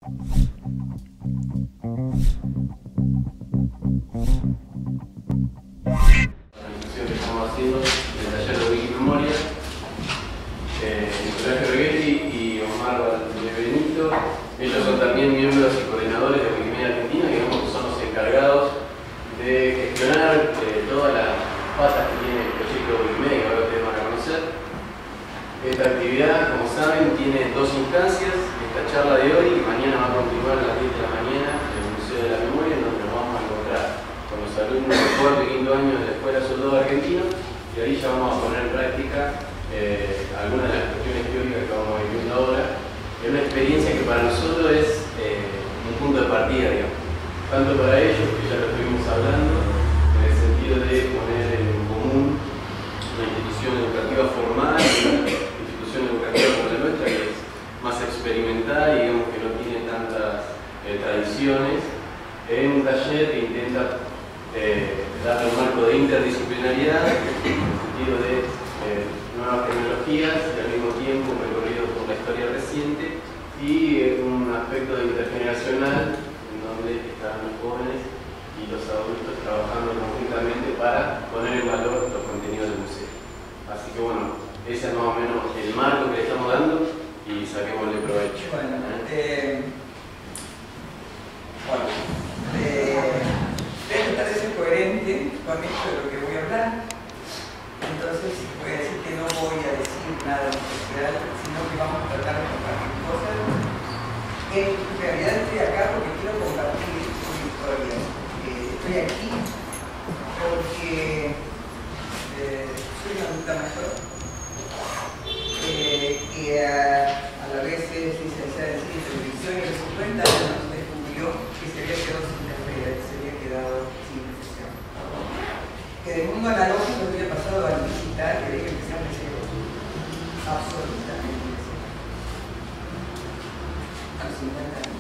que estamos haciendo del taller de Wikimemoria, Nicolás Gerghetti y Omar Benito. Ellos son también miembros y coordinadores de Wikimedia Argentina, que digamos que son los encargados de gestionar todas las patas que tiene el proyecto de Wikimedia, que ahora ustedes van a conocer. Esta actividad, como saben, tiene dos instancias. Esta charla de hoy y mañana va a continuar a las 10 de la mañana en el Museo de la Memoria, en donde nos vamos a encontrar con los alumnos de cuarto y quinto año de la Escuela Soldado Argentino, y ahí ya vamos a poner en práctica algunas de las cuestiones teóricas que vamos a ir viendo ahora. Es una experiencia que para nosotros es un punto de partida, digamos, tanto para ellos, que ya lo estuvimos hablando, en el sentido de poner en común una institución educativa formal y una institución educativa como la nuestra, que es más experimental y digamos que no tiene tantas tradiciones, en un taller que intenta darle un marco de interdisciplinaridad en el sentido de nuevas tecnologías y al mismo tiempo un recorrido por la historia reciente y un aspecto intergeneracional en donde están los jóvenes y los adultos trabajando conjuntamente para poner en valor los contenidos del museo. Así que bueno, ese es más o menos el marco que le estamos dando y saquémosle provecho. Debe tratar de ser coherente con esto de lo que voy a hablar. Entonces voy a decir que no voy a decir nada en especial, sino que vamos a tratar de compartir cosas. En realidad estoy acá porque quiero compartir una historia. Estoy aquí porque soy una adulta mayor que a la vez es licenciada en cine y televisión, y a los 50 años descubrió que se había quedado sin carrera, que se había quedado sin profesión. Que del mundo analógico había pasado al digital, que había que empezar de cero. Absolutamente de cero. A los 50 años.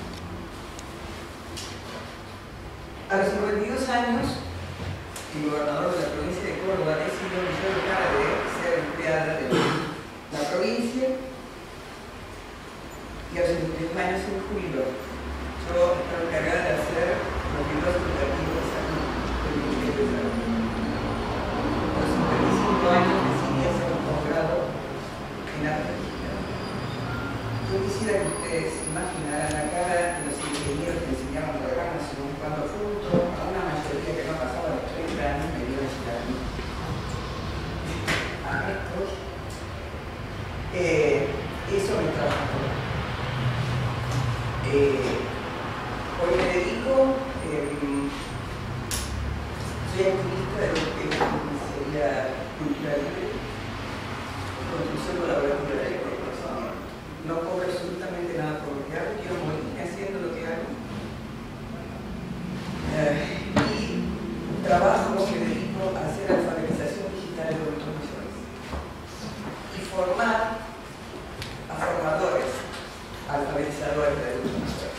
A los 52 años, el gobernador de la provincia de Córdoba decidió que yo dejara de ser empleada de la provincia, y a los 51 años se me jubiló. Yo estaba encargada de hacer los libros educativos de salud del Ministerio de Salud. A los 55 años decidí hacer un posgrado en Argentina. Yo quisiera que ustedes imaginaran la cara de los ingenieros que enseñaban programación cuando junto a una mayoría que no pasaba los 30 años me dio a decir a mí. A estos. Eso me trabajó. Hoy me dedico, soy activista de lo que sería cultura libre, construcción colaborativa de la persona. No cobro absolutamente nada por lo que hago, quiero morirme haciendo lo que hago. Y trabajo, me dedico a hacer alfabetización digital de adultos mayores y formar a formadores, alfabetizadores de adultos mayores.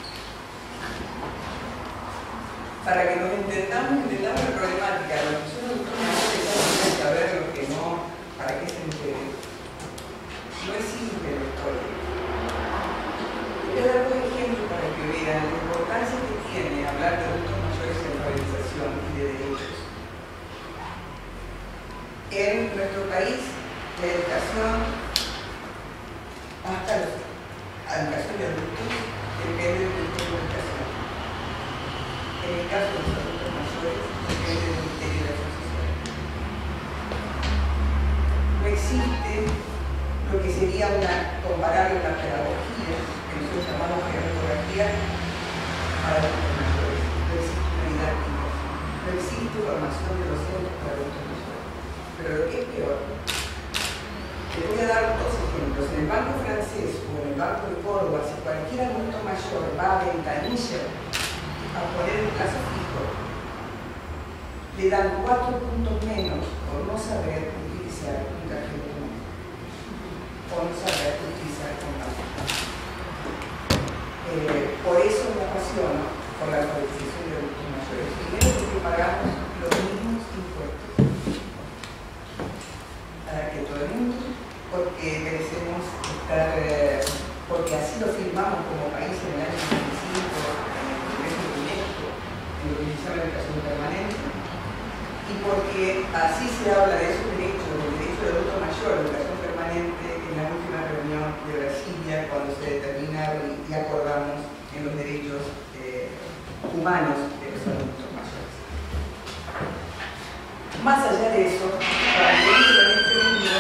Para que nos entendamos la problemática, los que son adultos mayores tienen que saber lo que no, para qué se enteren. No es simple la historia. Voy a dar dos ejemplos para que vean la importancia que tiene hablar de adultos mayores en alfabetización y de derechos. En nuestro país, la educación hasta la educación de adultos depende del Ministerio de Educación. En el caso de los adultos mayores, depende del Ministerio de Acción Social. No existe lo que sería comparable una pedagogía, que nosotros llamamos pedagogía para adultos mayores. No existe una didáctica, no existe formación de docentes para adultos mayores. Pero lo que es peor, les voy a dar dos ejemplos. En el Banco Francés o en el Banco de Córdoba, si cualquier adulto mayor va a Ventanilla a poner un plazo fijo, le dan 4 puntos menos por no saber utilizar un tarjeta o no saber utilizar computadora. Por eso me apasiono por la alfabetización de adultos mayores. Primero porque pagamos los mismos impuestos que todo el mundo, porque merecemos estar, porque así lo firmamos como país en el año así se habla de esos derechos, del derecho de adulto mayor, educación permanente, en la última reunión de Brasilia, cuando se determinaron y acordamos en los derechos humanos de los adultos mayores. Más allá de eso, para que entro en este mundo,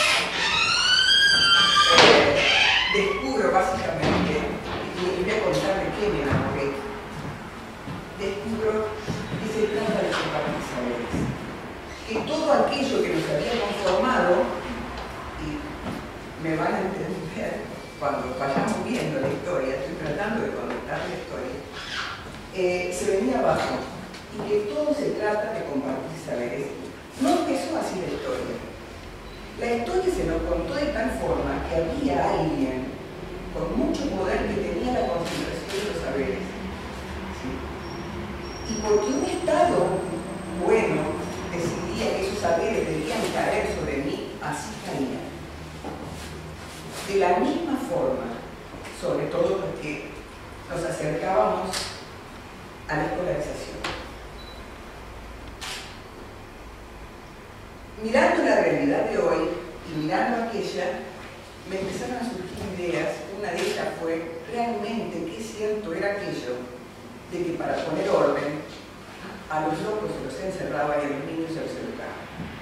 descubro básicamente, y voy a contar de qué me enamoré, descubro que se trata de compartir saberes. Que todo aquello que nos había conformado, y me van a entender cuando vayamos viendo la historia, estoy tratando de contar la historia, se venía abajo, y que todo se trata de compartir saberes. No empezó así la historia. La historia se nos contó de tal forma que había alguien con mucho poder que tenía la concentración de los saberes. ¿Sí? Y porque un Estado bueno decidía que esos saberes debían caer sobre mí, así caía. De la misma forma, sobre todo porque nos acercábamos a la escolarización. Mirando la realidad de hoy y mirando aquella, me empezaron a surgir ideas. Una de ellas fue, realmente, qué cierto era aquello de que para poner orden, a los locos se los encerraba y a los niños se los educaba.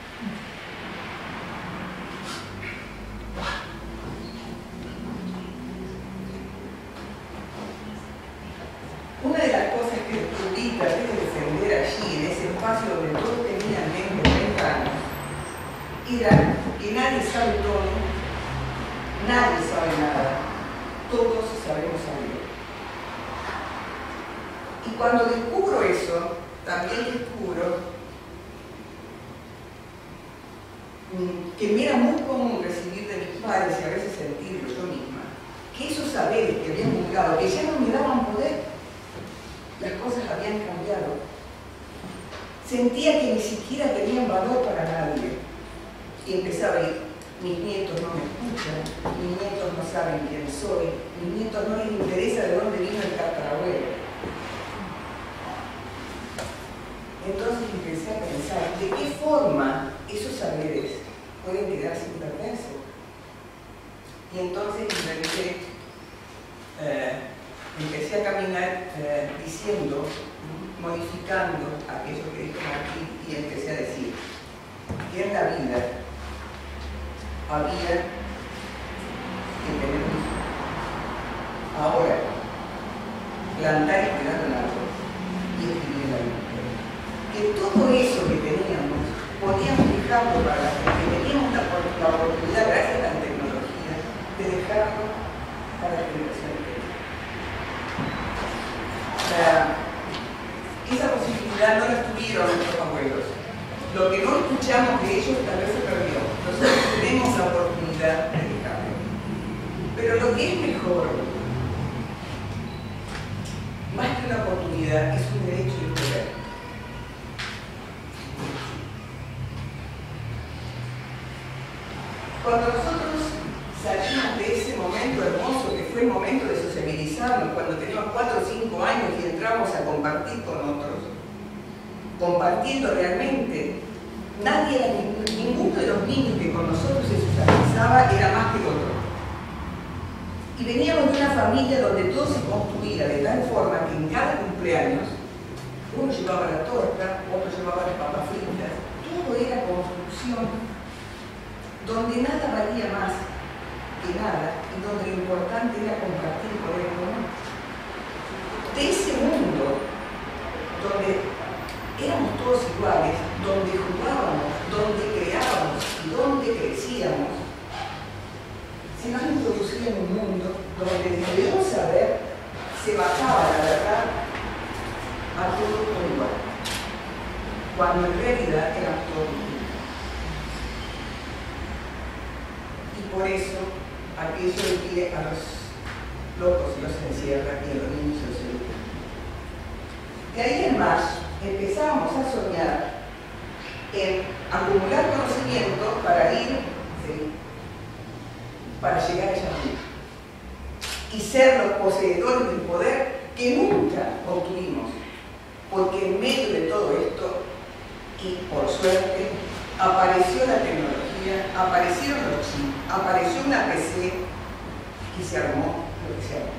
Una de las cosas que descubrí, traté de defender allí, en ese espacio donde todos tenían menos de 30 años, era que nadie sabe todo, nadie sabe nada, todos sabemos algo. Y cuando descubro eso, también descubro que me era muy común recibir de mis padres y a veces sentirlo yo misma, que esos saberes que habían juzgado, que ya no me daban poder, las cosas habían cambiado. Sentía que ni siquiera tenían valor para nadie. Y empezaba a ir, mis nietos no me escuchan, mis nietos no saben quién soy, mis nietos no les interesa de dónde vino el tatarabuelo. Entonces empecé a pensar de qué forma esos saberes pueden quedar sin perderse. Y entonces empecé a caminar diciendo, modificando aquello que dijo Martín, y empecé a decir que en la vida había que tener hijos. Ahora, plantar y cuidar un árbol y escribir la Biblia. Que todo eso que teníamos podíamos dejarlo para la gente, que teníamos la oportunidad, gracias a la tecnología, de dejarlo para la generación que viene. Esa posibilidad no la tuvieron nuestros abuelos. Lo que no escuchamos de ellos tal vez se perdió. Nosotros tenemos la oportunidad de dejarlo. Pero lo que es mejor, más que una oportunidad, es un derecho y un deber. Cuando nosotros salimos de ese momento hermoso que fue el momento de sociabilizarnos, cuando teníamos 4 o 5 años y entramos a compartir con otros, compartiendo realmente, ninguno de los niños que con nosotros se socializaba era más que el otro. Y veníamos de una familia donde todo se construía de tal forma que en cada cumpleaños uno llevaba la torta, otro llevaba las papas fritas, todo era construcción, donde nada valía más que nada y donde lo importante era compartir con el mundo. De ese mundo donde éramos todos iguales, donde jugábamos, donde creábamos y donde crecíamos, se nos introducía en un mundo donde desde un saber se bajaba la verdad a todos por igual, cuando en realidad éramos todos distintos. Y por eso aquello de que a los locos se los encierra y a los niños se los educa. De ahí en más, empezamos a soñar en acumular conocimiento para ir, ¿sí?, para llegar a ella misma y ser los poseedores del poder que nunca obtuvimos, porque en medio de todo esto Y por suerte apareció la tecnología, aparecieron los chips, apareció una PC y se armó lo que se armó.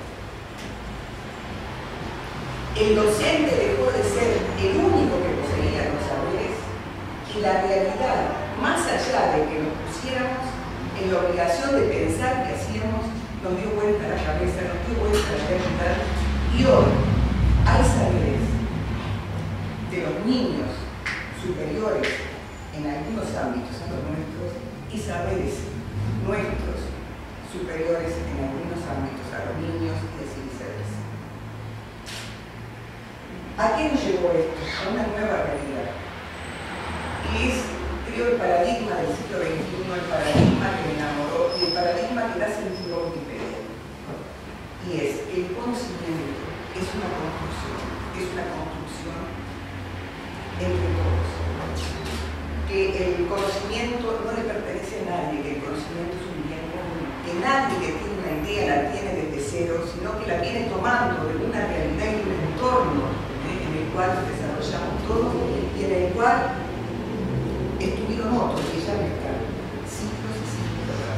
El docente dejó de ser el único que poseía los saberes y la realidad, más allá de que nos pusiéramos en la obligación de pensar qué hacíamos, nos dio vuelta la cabeza, nos dio vuelta la realidad y hoy hay saberes de los niños superiores en algunos ámbitos a los nuestros y saberes nuestros superiores en algunos ámbitos a los niños y así viceversa. ¿A qué nos llevó esto? A una nueva realidad. Y es, creo, el paradigma del siglo XXI, el paradigma que me enamoró y el paradigma que da sentido a Wikipedia. Y es, el conocimiento es una construcción entre todos. Que el conocimiento no le pertenece a nadie, que el conocimiento es un bien común, que nadie que tiene una idea la tiene desde cero, sino que la viene tomando de una realidad y un entorno en el cual nos desarrollamos todos y en el cual estuvieron otros que ya no están, siglos y siglos atrás.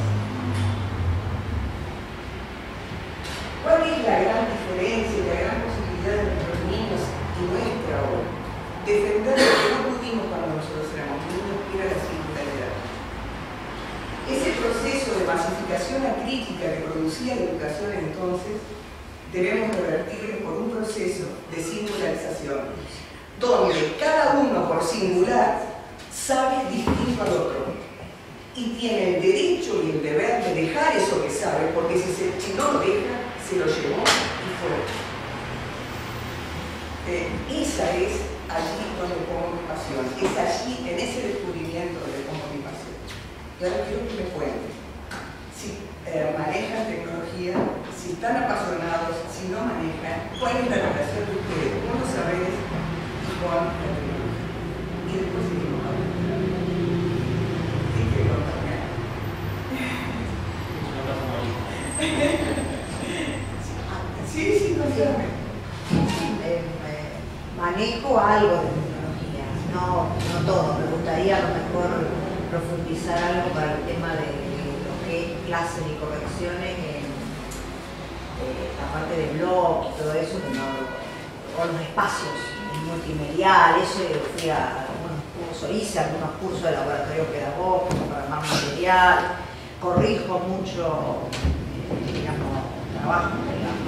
¿Cuál es la gran diferencia y la gran posibilidad de nuestros niños y nuestra obra? Defender lo que no pudimos cuando nosotros éramos niños, que era la singularidad. Ese proceso de masificación acrítica que producía la educación entonces, debemos revertirlo por un proceso de singularización, donde cada uno por singular sabe distinto al otro y tiene el derecho y el deber de dejar eso que sabe, porque si no lo deja, se lo llevó y fue. Esa es allí donde pongo mi pasión, es allí, en ese descubrimiento donde pongo mi pasión. Y ahora quiero que me cuenten si manejan tecnología, si están apasionados, si no manejan, cuál es la relación de ustedes con los saberes y con la tecnología. Y después seguimos hablando. ¿Qué quiere contarme? Sí, contarme. Manejo algo de tecnología, no todo. Me gustaría a lo mejor profundizar algo para el tema de lo que es clases y correcciones en la parte de blog y todo eso, o los espacios multimediales. Fui a algunos cursos, hice algunos cursos de laboratorio pedagógico para armar material, corrijo mucho, trabajo,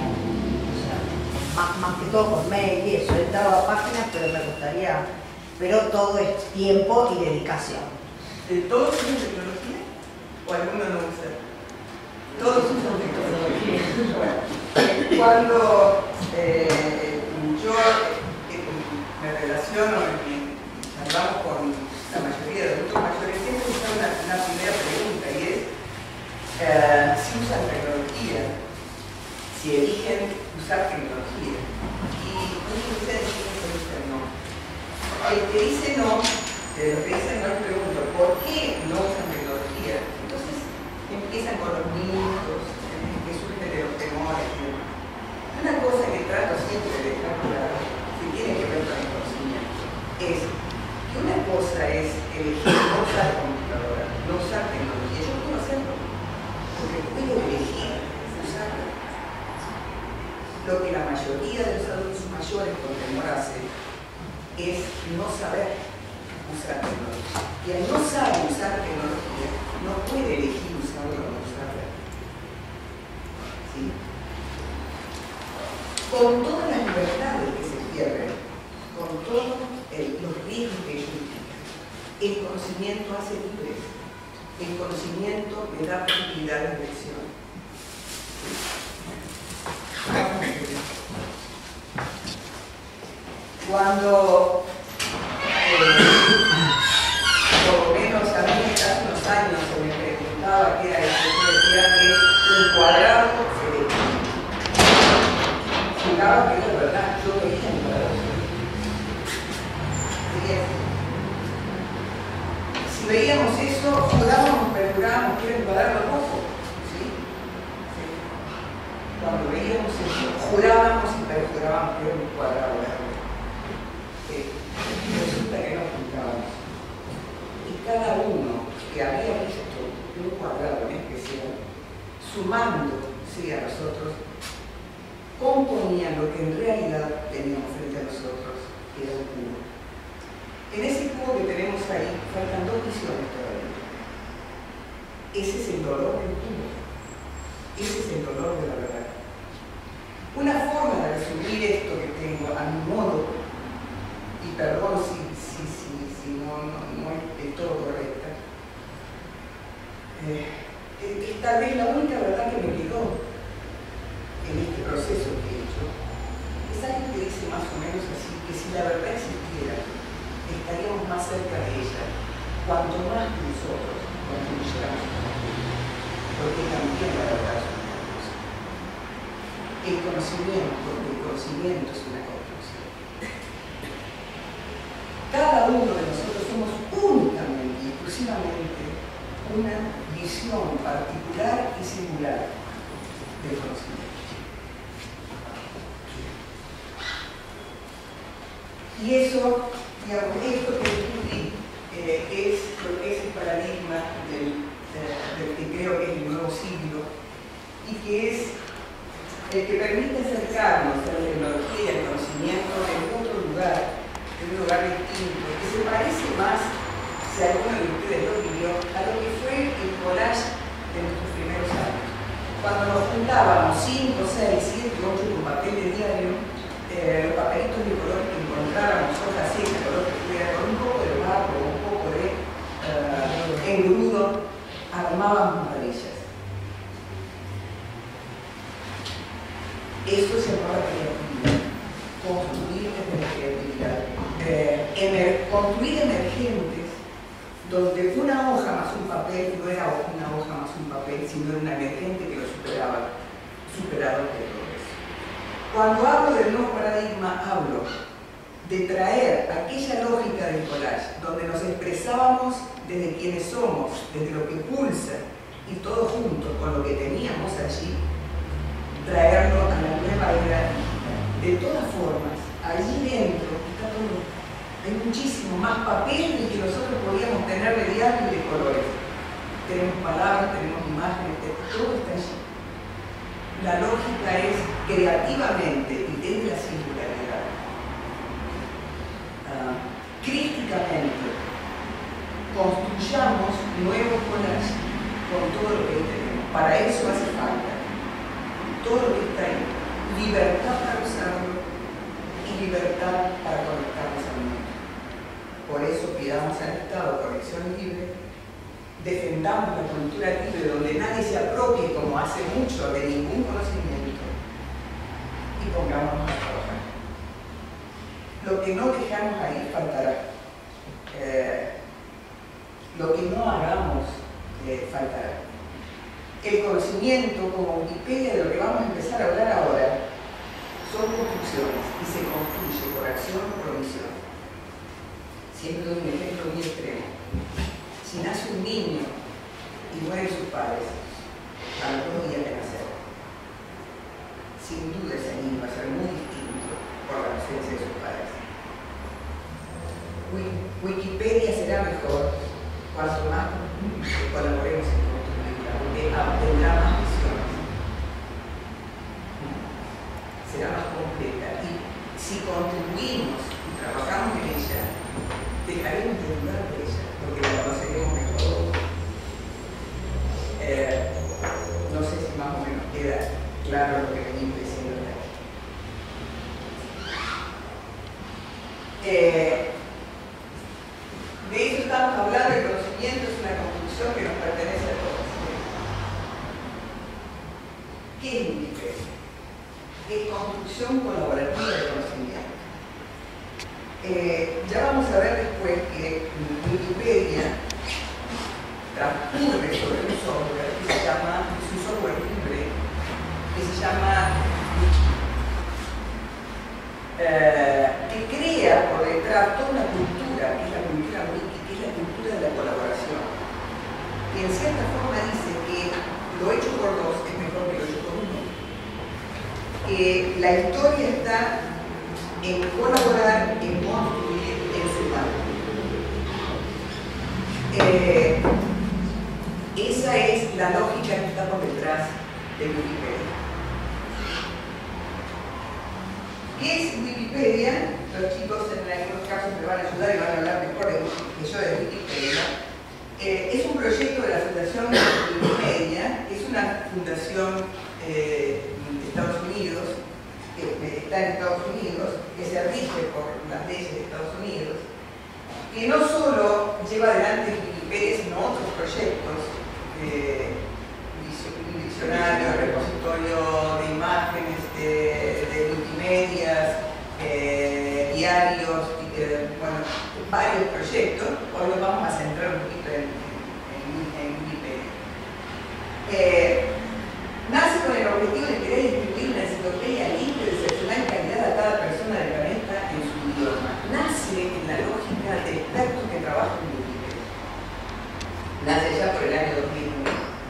más que todo por mail y eso. He entrado a páginas, pero me gustaría, pero todo es tiempo y dedicación. ¿Todos usan tecnología? ¿O alguno no usa? Todos usan tecnología. Bueno, cuando yo me relaciono y hablamos con la mayoría de adultos mayores, siempre está una primera pregunta y es si usan tecnología, si eligen usar tecnología. Y muchos de ustedes dicen no. El que dice no, lo que dicen no, les pregunto, ¿por qué no usan tecnología? Entonces empiezan con los mitos que surgen de los temores. Una cosa que trato siempre de dejar claro, que tiene que ver con el conocimiento, es que una cosa es elegir no usar computadora, no usar tecnología. Yo puedo hacerlo, porque puedo elegir usarlo. Lo que la mayoría de los adultos mayores con temor hacen es no saber usar tecnología. Y al no saber usar tecnología, no puede elegir usarla o no usarla. ¿Sí? Con todas las libertades que se pierden, con todos los riesgos que ello implica, el conocimiento hace libres. El conocimiento le da posibilidad de elección. ¿Sí? Cuando por lo menos a mí hace unos años se me preguntaba qué era eso, yo decía que es un cuadrado cerebro. Jugaba que era verdad, yo veía un cuadrado cerebro. Si veíamos eso, jugábamos, perjurábamos que era un cuadrado rojo. ¿Sí? Sí. Cuando veíamos eso, jurábamos y perjurábamos que era un cuadrado verde. resulta que nos juntábamos. Y cada uno que había visto un cuadrado en especial, sumándose a nosotros, componían lo que en realidad teníamos frente a nosotros, que era un cubo. En ese cubo que tenemos ahí faltan dos visiones todavía. Ese es el dolor del cubo. Ese es el dolor de la verdad. Una forma de resumir esto que tengo a mi modo, y perdón si no es del todo correcta, es tal vez la única verdad que me quedó en este proceso que he hecho. Es algo que dice más o menos así, que si la verdad existiera, estaríamos más cerca de ella, cuanto más nosotros construyéramos una cosa, porque también la verdad es una cosa. El conocimiento es una construcción. Cada uno de nosotros somos únicamente y exclusivamente una visión particular y singular del conocimiento. Y eso, digamos, esto que descubrí es lo que es el paradigma del que creo que es el nuevo siglo y que es el que permite acercarnos a la tecnología y al conocimiento en otro lugar, en un lugar distinto, que se parece más, si alguno de ustedes lo vivió, a lo que fue el collage de nuestros primeros años. Cuando nos juntábamos 5, 6, 7, 8 con papel de diario, los papelitos de color que encontráramos, hojas secas, color que fuera, con un poco de barro, un poco de engrudo, armábamos maravillas. Eso se llama creatividad. Construir desde la creatividad. Construir emergentes donde una hoja más un papel no era una hoja más un papel, sino era una emergente que lo superaba de todo eso. Cuando hablo del nuevo paradigma, hablo de traer aquella lógica del collage, donde nos expresábamos desde quienes somos, desde lo que pulsa, y todos juntos con lo que teníamos allí, traerlo a la nueva era digital. De todas formas, allí dentro está todo. Hay muchísimo más papel del que nosotros podíamos tener de diario y de colores. Tenemos palabras, tenemos imágenes, todo está allí. La lógica es creativamente y desde la singularidad, críticamente, construyamos nuevos collages con todo lo que ahí tenemos. Para eso hace falta todo lo que está ahí, libertad para usarlo y libertad para conectarnos al mundo. Por eso pidamos al Estado conexión libre, defendamos la cultura libre donde nadie se apropie como hace mucho de ningún conocimiento y pongámonos a trabajar. Lo que no dejamos ahí faltará. Lo que no hagamos faltará. El conocimiento, como Wikipedia, de lo que vamos a empezar a hablar ahora, son construcciones y se construye por acción o por omisión. Siempre doy un ejemplo muy extremo. Si nace un niño y mueren sus padres, a los 2 días de nacer, sin duda ese niño va a ser muy distinto por la ausencia de sus padres. Wikipedia será mejor cuanto más colaboremos en construirla, porque tendrá más visiones, será más completa. Y si contribuimos y trabajamos en ella, dejaremos de dudar de ella, porque la conoceremos mejor. No sé si más o menos queda claro lo que venimos diciendo aquí. De eso estamos hablando. El conocimiento es una construcción que nos pertenece a todos. ¿Qué es Wikipedia? Es construcción colaborativa de conocimiento. Ya vamos a ver después que Wikipedia transcurre sobre un software que se llama, es un software libre, que se llama Wiki, que crea por detrás toda una cultura, que es la cultura Wiki, que es la cultura de la colaboración, que en cierta forma dice que lo hecho por 2 es mejor que lo hecho por 1, que la historia está en colaborar, en construir, en Esa es la lógica que está por detrás de Wikipedia. ¿Qué es Wikipedia? Los chicos en algunos casos me van a ayudar y van a hablar mejor que yo de Wikipedia. Es un proyecto de la Fundación Wikimedia, que es una fundación de Estados Unidos, que está en Estados Unidos, que se rige por las leyes de Estados Unidos, que no solo lleva adelante Wikipedia, sino otros proyectos, un diccionario, repositorio de imágenes, de multimedias, diarios, bueno, varios proyectos. Hoy nos vamos a centrar un poquito en Wikipedia. Nace con el objetivo de querer distribuir una enciclopedia libre de excepcional calidad a cada persona del planeta en su idioma. Nace en la lógica de expertos que trabajan en Wikipedia. Nace ya por el año 2001.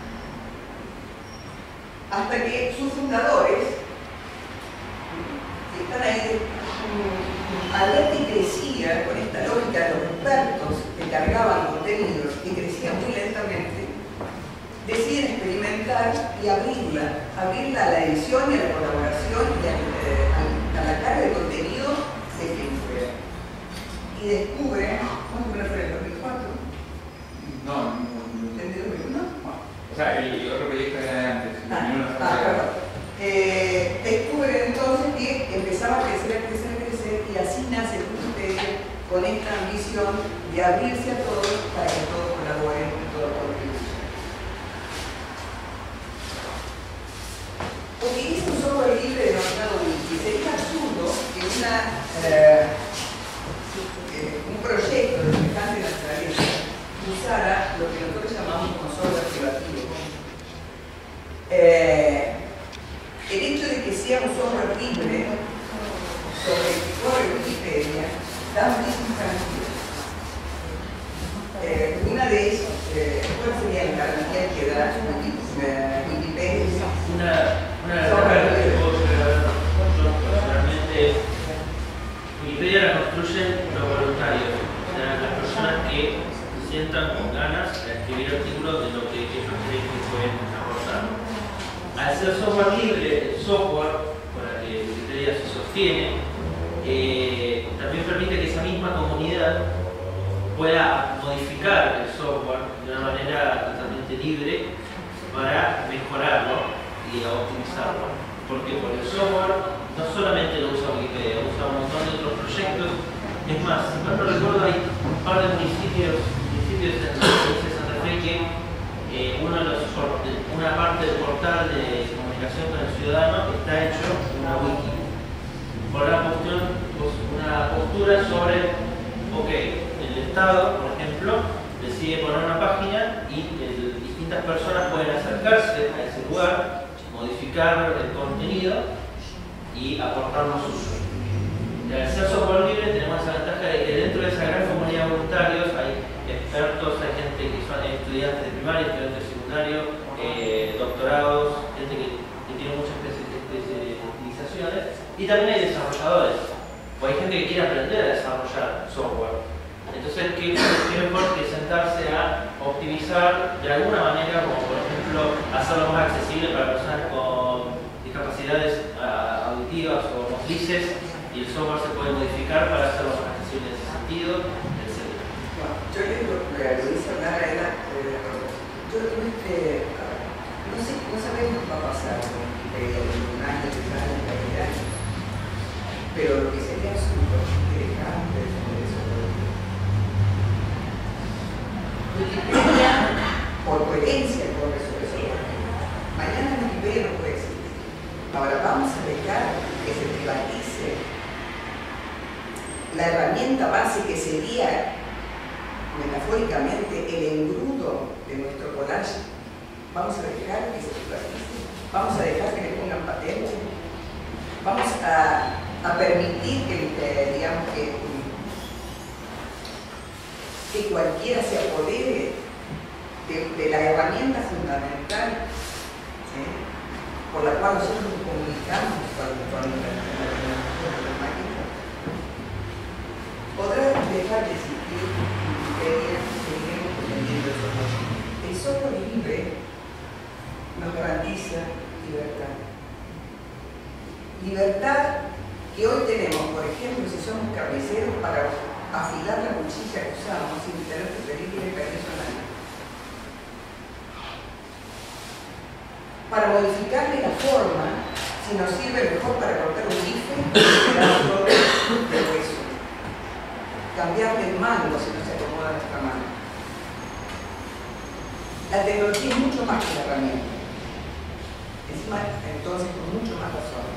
Hasta que sus fundadores, que están ahí, al ver que crecía con esta lógica de los expertos que cargaban contenidos, que crecía muy lentamente, deciden experimentar y abrirla a la edición y a la colaboración y a la carga de contenido de quien fuera. Y descubren, ¿cuándo fue el 2004? No. ¿Entendí 2001? O sea, el otro proyecto era de antes. Perdón. Descubren entonces que empezaba a crecer y así nace Wikipedia con esta ambición de abrirse a todos para que todos colaboren y todos contribuyan. Utiliza un software libre denominado Wiki. Sería absurdo que un proyecto de semejante naturaleza usara lo que nosotros llamamos como software privativo. El hecho de que sea un software libre sobre el que corre Wikipedia da muchísimas garantías. Una de ellas, ¿cuál sería la garantía que da Wikipedia? Una de las cargas que puedo llegar yo personalmente, Wikipedia la construyen los voluntarios, o sea, las personas que se sientan con ganas de escribir artículos de lo que ellos creen que pueden aportar. Al ser software libre, el software con el que Wikipedia se sostiene, también permite que esa misma comunidad pueda modificar el software de una manera totalmente libre para mejorarlo y optimizarlo. Porque el software no solamente lo usa Wikipedia, usa un montón de otros proyectos. Es más, si mal no recuerdo, hay un par de municipios en la provincia de Santa Fe que una parte del portal de comunicación con el ciudadano está hecho una wiki. Por una postura sobre, ok, el Estado, por ejemplo, decide poner una página y distintas personas pueden acercarse a ese lugar, modificar el contenido y aportar lo suyo. Al ser software libre tenemos esa ventaja de que dentro de esa gran comunidad de voluntarios hay expertos, hay gente que son estudiantes de primaria, estudiantes de secundario, doctorados, gente que tiene muchas especializaciones, y también hay desarrolladores, o hay gente que quiere aprender a desarrollar software. Entonces, ¿qué mejor que sentarse a optimizar de alguna manera, como por ejemplo hacerlo más accesible para personas con discapacidades auditivas o motrices, y el software se puede modificar para hacerlo más accesible en ese sentido, etc. Yo le hice hablar a ella, no sabemos qué va a pasar con Wikipedia en un año, 3 años, 20 años, pero lo que sería absurdo es que dejáramos de defender eso. Wikipedia, por coherencia, corre sobre eso. Mañana Wikipedia no puede existir. Ahora vamos a dejar que se privatice la herramienta base que sería, metafóricamente, el engrudo de nuestro collage. Vamos a dejar que se privatice, vamos a dejar que le pongan patente, vamos a permitir que cualquiera se apodere de la herramienta fundamental por la cual nosotros nos comunicamos con las máquinas. Podrá dejar de existir Wikipedia, seguiremos libertad que hoy tenemos, por ejemplo, si somos carniceros, para afilar la cuchilla que usamos sin tener que pedirle permiso a nadie. Para modificarle la forma, si nos sirve mejor para cortar un bife que un pedazo de hueso. Cambiarle el mango si no se acomoda nuestra mano. La tecnología es mucho más que la herramienta. Encima, entonces, con mucho más razón.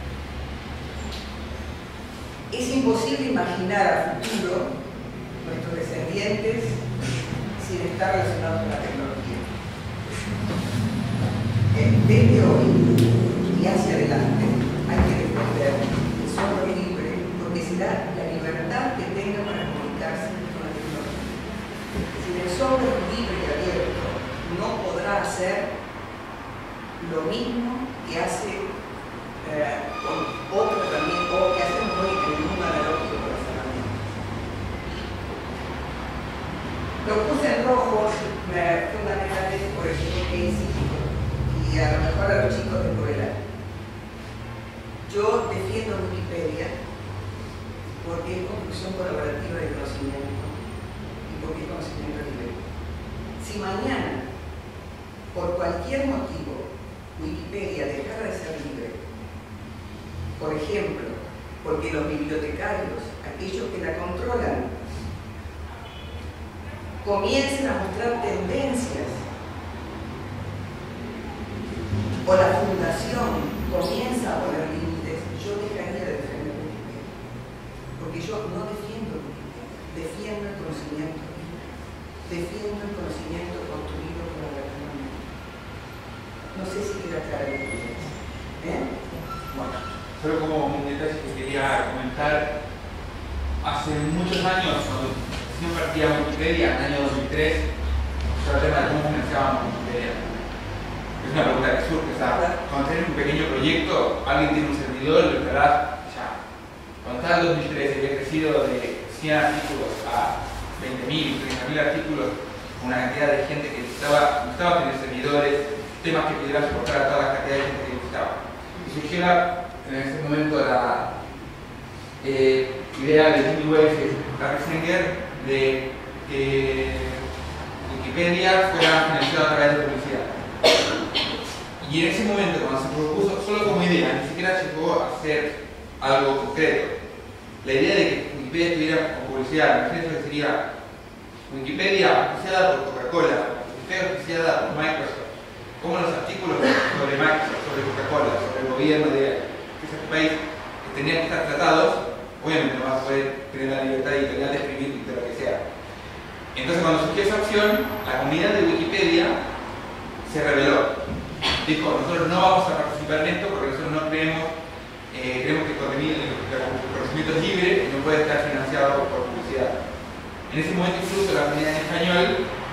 Es imposible imaginar a futuro nuestros descendientes sin estar relacionados con la tecnología. Desde hoy y hacia adelante hay que defender el software libre, porque será la libertad que tenga para comunicarse con la tecnología. Si el software libre y abierto no podrá hacer lo mismo que hace con otro también, o que hacemos hoy en el mundo analógico con las herramientas. Lo puse en rojo fundamentalmente por el que es psíquico, y a lo mejor a los chicos de escuela. Yo defiendo Wikipedia porque es construcción colaborativa de conocimiento y porque es conocimiento libre. Si mañana, por cualquier motivo, Wikipedia dejara de ser libre, por ejemplo, porque los bibliotecarios, aquellos que la controlan, comiencen a mostrar tendencias, o la fundación comienza a poner límites, yo dejaría de defender Wikipedia. Porque yo no defiendo Wikipedia, defiendo el conocimiento libre, defiendo el conocimiento construido por la tecnología. No sé si queda clara la diferencia. Bueno, solo como un detalle que quería comentar. Hace muchos años, cuando recién partía Wikipedia, en el año 2003, sobre el tema de cómo financiábamos Wikipedia. Es una pregunta que surge, o sea, cuando tienes un pequeño proyecto, alguien tiene un servidor, lo instalás ya. Cuando estaba en 2013 había crecido de 100 artículos a 20.000, 30.000 artículos, una cantidad de gente que necesitaba tener servidores, temas que pudieran soportar a toda la cantidad de gente que necesitaba. Y surgió en ese momento la idea de Jimmy Wales y Larry Sanger de que Wikipedia fuera financiada a través de publicidad. Y en ese momento, cuando se propuso, solo como idea, ni siquiera llegó a ser algo concreto. La idea de que Wikipedia estuviera con publicidad, imagínense que sería Wikipedia auspiciada por Coca-Cola, Wikipedia auspiciada por Microsoft, como los artículos sobre Microsoft, sobre Coca-Cola, sobre el gobierno de ese país que tenían que estar tratados, obviamente no vas a poder tener la libertad editorial de escribir de lo que sea. Entonces, cuando surgió esa opción, la comunidad de Wikipedia se rebeló. Dijo, nosotros no vamos a participar en esto porque nosotros no creemos que el conocimiento es libre y no puede estar financiado por publicidad. En ese momento incluso la comunidad en español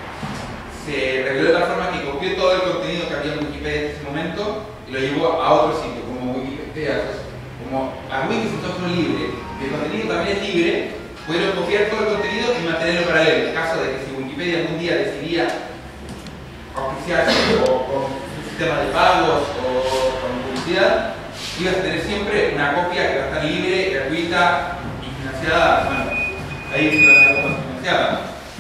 se reveló de tal forma que copió todo el contenido que había en Wikipedia en ese momento y lo llevó a otro sitio, como Wikipedia. Como a Wikis son libres, que el contenido también es libre, pudieron copiar todo el contenido y mantenerlo paralelo. En el caso de que si Wikipedia algún día decidía auspiciarse o con un sistema de pagos o con publicidad, ibas a tener siempre una copia que va a estar libre, gratuita y financiada. Bueno, ahí se va a ver cómo es financiada.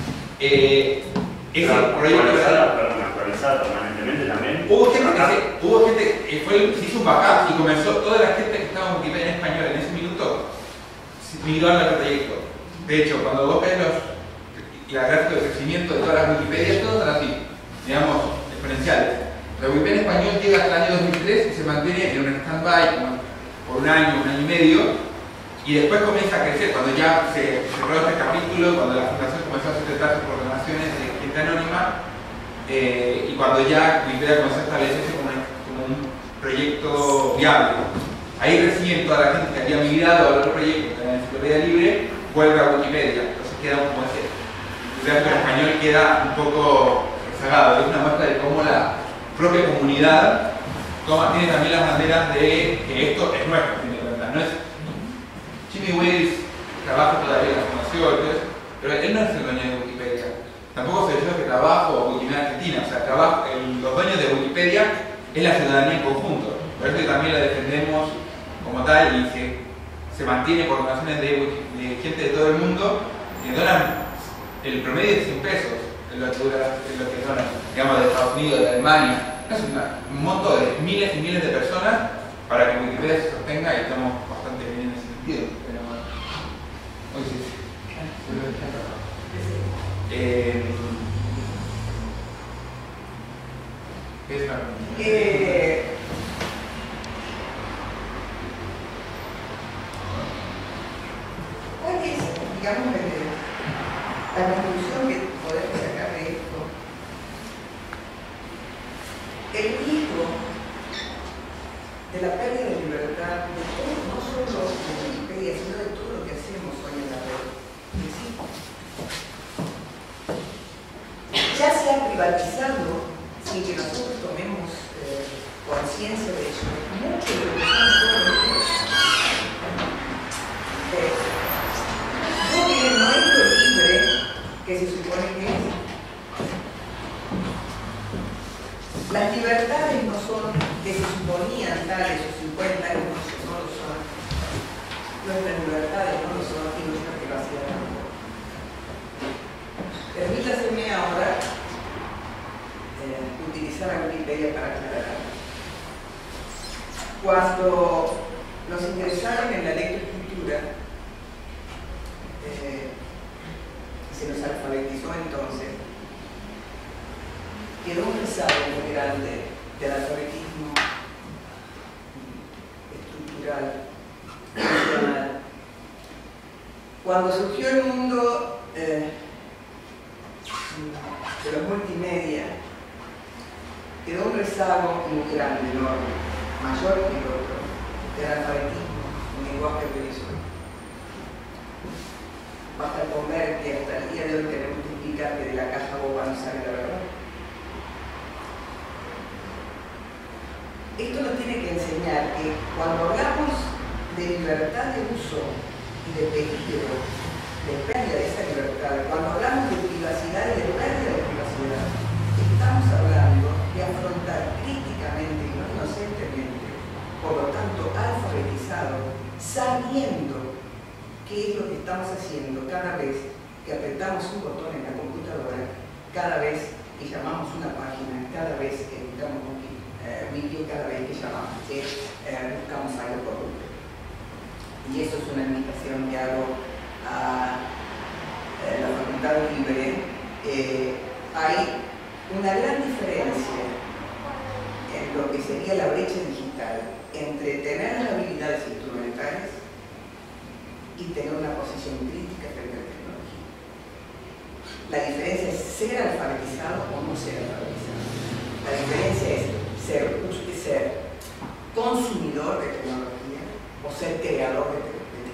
Ese proyecto actualizada permanentemente también. Hubo gente que se hizo un backup y comenzó, toda la gente que estaba en Wikipedia en español en ese minuto migró al otro proyecto. De hecho, cuando vos ves la gráfica de crecimiento de todas las Wikipedias, todos son así, digamos, exponenciales. La Wikipedia en español llega hasta el año 2003 y se mantiene en un stand-by por un año y medio, y después comienza a crecer cuando ya se cerró este capítulo, cuando la fundación comenzó a sustentarse por donaciones de gente anónima, y cuando ya Wikipedia comenzó a establecerse como un proyecto viable. Ahí recién toda la gente que había migrado al otro proyecto, que era la enciclopedia libre, vuelve a Wikipedia. Entonces queda como ese. El español queda un poco rezagado. Es una muestra de cómo la propia comunidad tiene también las banderas de que esto es nuestro, no es. Jimmy Wales trabaja todavía en la fundación, pero él no es el dueño de Wikipedia. Tampoco soy yo que trabajo en Wikimedia Argentina. O sea, los dueños de Wikipedia es la ciudadanía en conjunto. Por eso también la defendemos como tal y se mantiene por donaciones de gente de todo el mundo que donan el promedio de 100 pesos en lo que donan, digamos, de Estados Unidos, de Alemania. Es un monto de miles y miles de personas para que Wikipedia se sostenga y estamos bastante bien en ese sentido. Pero bueno, hoy sí. ¿Qué es la pregunta? ¿Cuál es, digamos, la conclusión que podemos sacar de esto? El riesgo de la pérdida de libertad de todo, no solo de Wikipedia, sino de todo lo que hacemos hoy en la red. Ya se ha privatizado, sin que nosotros tomemos conciencia de ello, mucho de lo que son todos los días. No es lo libre que se supone que es. Las libertades no son que se suponían tales o 50 años, no lo son. Nuestras libertades no lo son y nuestra privacidad tampoco. Permítaseme ahora utilizar a Wikipedia para aclarar. Cuando nos interesaron en la lectoescritura, se nos alfabetizó entonces, quedó un rezago muy grande del alfabetismo estructural, funcional. Cuando surgió el mundo de los multimedia, quedó un rezago muy grande, enorme, mayor que el otro, del alfabetismo, un lenguaje audiovisual. Basta con ver que hasta el día de hoy tenemos que explicar que de la caja boba no sale la verdad. Esto nos tiene que enseñar que cuando hablamos de libertad de uso y de peligro, de pérdida de esa libertad, cuando hablamos de privacidad y de pérdida de privacidad, estamos hablando de afrontar críticamente y no inocentemente, por lo tanto alfabetizado, sabiendo qué es lo que estamos haciendo cada vez que apretamos un botón en la computadora, cada vez que llamamos una página, cada vez que editamos un vídeo, cada vez que llamamos, buscamos algo por Google. Y eso es una invitación que hago a la Facultad Libre. Hay una gran diferencia en lo que sería la brecha digital entre tener las habilidades instrumentales y tener una posición crítica frente a la tecnología. La diferencia es ser alfabetizado o no ser alfabetizado. La diferencia es ser consumidor de tecnología o ser creador de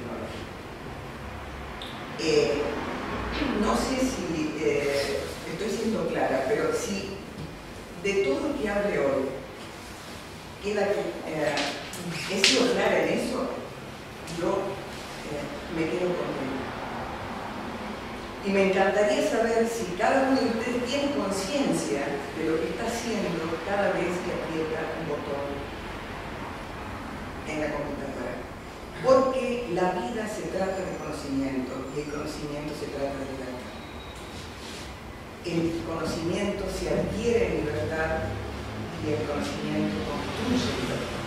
tecnología. No sé si estoy siendo clara, pero si de todo lo que hable hoy queda he sido clara en eso, yo me quedo contento. Y me encantaría saber si cada uno de ustedes tiene conciencia de lo que está haciendo cada vez que aprieta un botón en la computadora. Porque la vida se trata de conocimiento y el conocimiento se trata de libertad. El conocimiento se adquiere en libertad y el conocimiento construye libertad.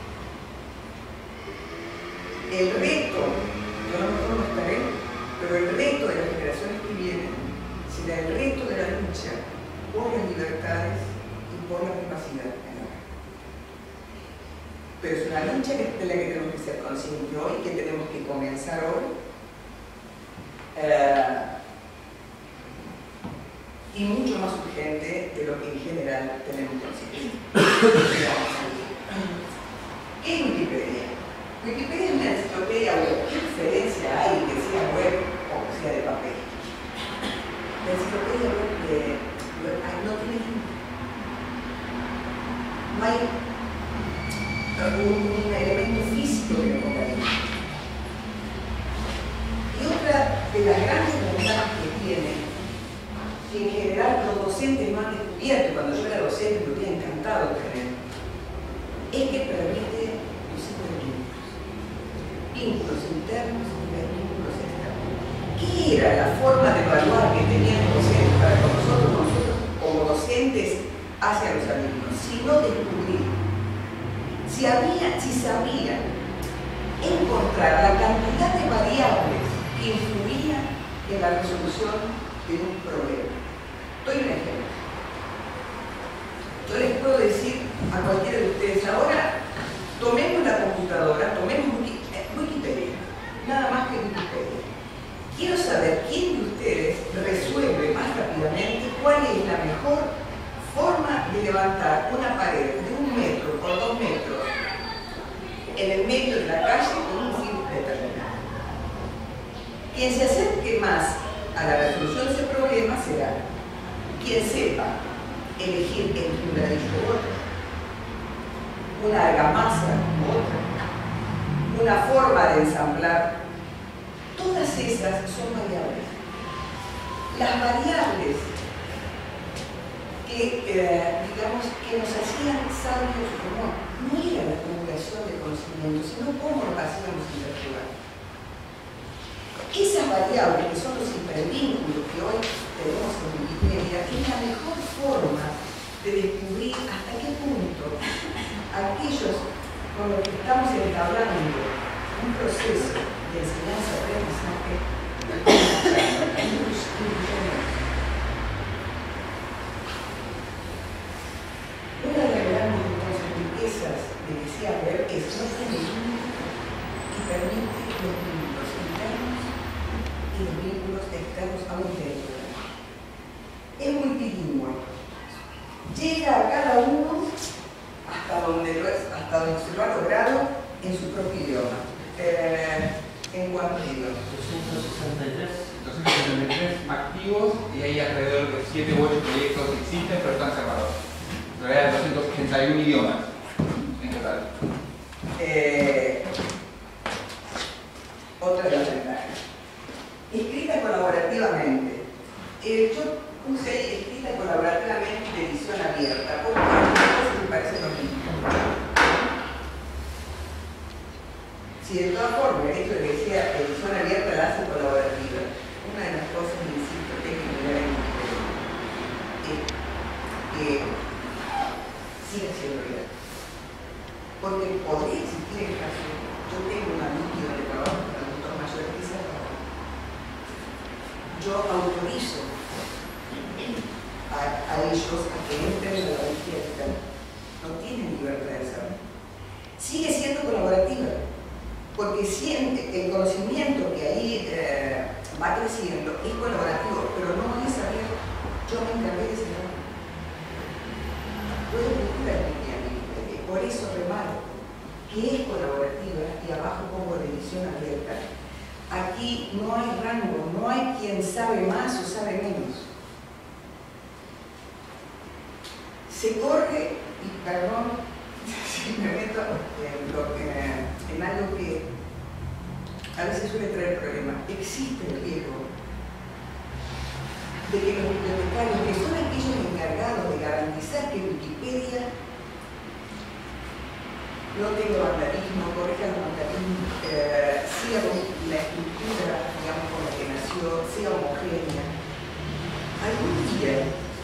El reto, yo a lo mejor no estaré, pero el reto de las generaciones que vienen será el reto de la lucha por las libertades y por la privacidad en la red. Pero es una lucha de la que tenemos que ser conscientes hoy, que tenemos que comenzar hoy. Y mucho más urgente de lo que en general tenemos conciencia. ¿Qué es Wikipedia? Wikipedia es una enciclopedia web. ¿Qué diferencia hay que sea web o que sea de papel? La enciclopedia web no tiene límite. No hay un elemento físico que lo ponga límite. Y otra de las grandes ventajas que tiene, que en general los docentes no han descubierto, cuando yo era docente me hubiera encantado tener, es que permite los libros. vínculos internos y los vínculos externos. ¿Qué era la forma de evaluar que tenían los docentes para con nosotros como docentes hacia los alumnos? Sino descubrir si sabían encontrar la cantidad de variables que influían en la resolución de un problema. Doy un ejemplo. Yo les puedo decir a cualquiera de ustedes ahora, tomemos la computadora, tomemos Wikipedia, nada más que Wikipedia. Quiero saber quién de ustedes resuelve más rápidamente cuál es la mejor forma de levantar una pared de 1 metro por 2 metros en el medio de la calle con un fin determinado. Quien se acerque más a la resolución de ese problema será quien sepa elegir entre un ladrillo u otro, una argamasa u otra, una forma de ensamblar. Todas esas son variables. Las variables digamos, que nos hacían sabios o no era la acumulación de conocimiento, sino cómo nos hacíamos interactuar. Esas variables, que son los hipervínculos que hoy tenemos en Wikipedia, es la mejor forma de descubrir hasta qué punto aquellos con los que estamos entablando un proceso de enseñanza-aprendizaje una de las grandes riquezas de que se habla es no tiene límite y permite los vínculos internos y los vínculos externos a un tiempo. Es multilingüe. Llega a cada uno hasta donde se lo ha logrado en su propio idioma. ¿En cuántos idiomas? 263 activos y hay alrededor de 7 u 8 proyectos que existen pero están cerrados. En realidad 281 idiomas en total. Otra de las ventajas. Escrita colaborativamente. Yo puse ahí escrita colaborativamente de edición abierta, porque las cosas me parecen lo mismo. Si de todas formas el hecho de que sea edición abierta la hace colaborativa, una de las cosas, insisto, que hay que mirar en que sigue siendo real. Porque podría existir el caso, yo tengo un amigo de trabajo con el doctor mayor que se acaba. Yo autorizo a ellos a que entren en la búsqueda. No tienen libertad de saber. Sigue siendo colaborativa, porque el conocimiento que ahí va creciendo es colaborativo, pero no es saber, yo me encargué de saber. Puedo buscar y por eso remarco que es colaborativa y abajo pongo de edición abierta. Aquí no hay rango, no hay quien sabe más o sabe menos. Se corre, y perdón si me meto en algo que a veces suele traer problemas, existe el riesgo de que los bibliotecarios, que son aquellos encargados de garantizar que Wikipedia no tenga vandalismo, corrija el vandalismo, siga con la estructura, digamos, con la que nació, sea homogénea, algún día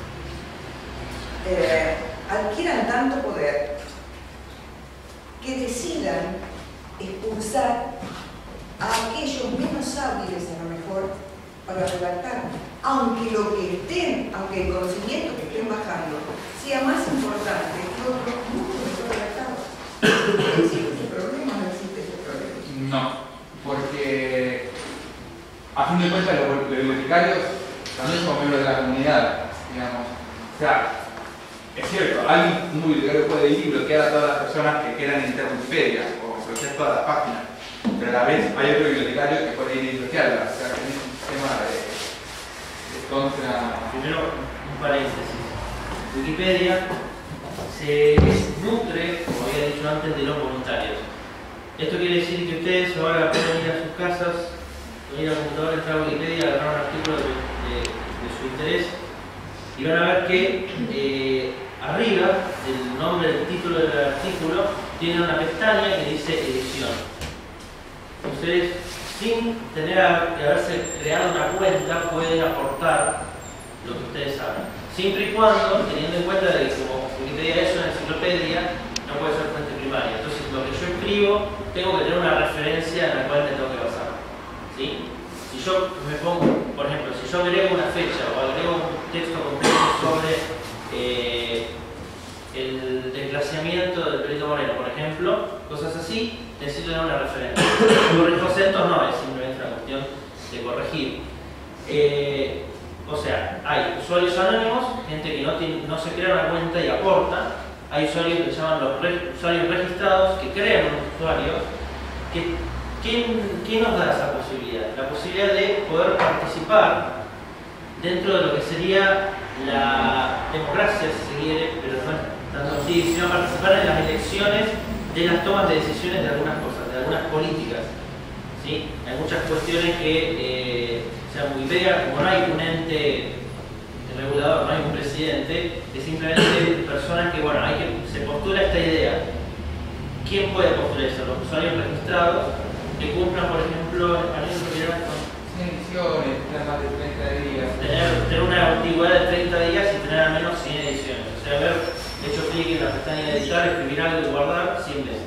adquieran tanto poder que decidan expulsar a aquellos menos hábiles a lo mejor para redactar, aunque el conocimiento que estén bajando sea más importante que otros muchos mejor redactados. ¿Existe ese problema o no existe ese problema? No, porque a fin de cuentas los bibliotecarios también son miembros de la comunidad, digamos. O sea, es cierto, un bibliotecario puede ir y bloquear a todas las personas que quieran entrar en Wikipedia o bloquear todas las páginas, pero a la vez hay otro bibliotecario que puede ir y bloquearlas. O sea, que es un tema de contra... Primero, un paréntesis. Wikipedia se nutre, como había dicho antes, de los voluntarios. Esto quiere decir que ustedes ahora pueden ir a sus casas, ir a la computadora, entrar a Wikipedia, agarrar un artículo de su interés y van a ver que arriba del nombre, del título del artículo, tiene una pestaña que dice edición. ustedes, sin tener que haberse creado una cuenta, pueden aportar lo que ustedes saben. Siempre y cuando, teniendo en cuenta de que como Wikipedia es una enciclopedia, no puede ser fuente primaria. Entonces, lo que yo escribo, tengo que tener una referencia en la cual me tengo que basar. ¿Sí? Si yo me pongo, por ejemplo, si yo agrego una fecha o agrego un texto completo sobre el desglaciamiento del Perito Moreno, por ejemplo, cosas así, necesito tener una referencia. Corrijo acentos no, es simplemente una cuestión de corregir. O sea, hay usuarios anónimos, gente que no se crea una cuenta y aporta. Hay usuarios que se llaman los usuarios registrados, que crean unos usuarios. ¿Qué nos da esa posibilidad? La posibilidad de poder participar dentro de lo que sería la democracia, si se quiere, pero no es tanto así, sino participar en las elecciones de las tomas de decisiones de algunas cosas, de algunas políticas. ¿Sí? Hay muchas cuestiones que, Wikipedia, como no hay un ente regulador, no hay un presidente, es simplemente personas que, bueno, se postula esta idea. ¿Quién puede postular eso? Los usuarios registrados que cumplan, por ejemplo, en español, ediciones, tener más de 30 días. Tener una antigüedad de 30 días y tener al menos 100 ediciones. O sea, haber hecho clic en la pestaña de editar, escribir algo y guardar 100 veces.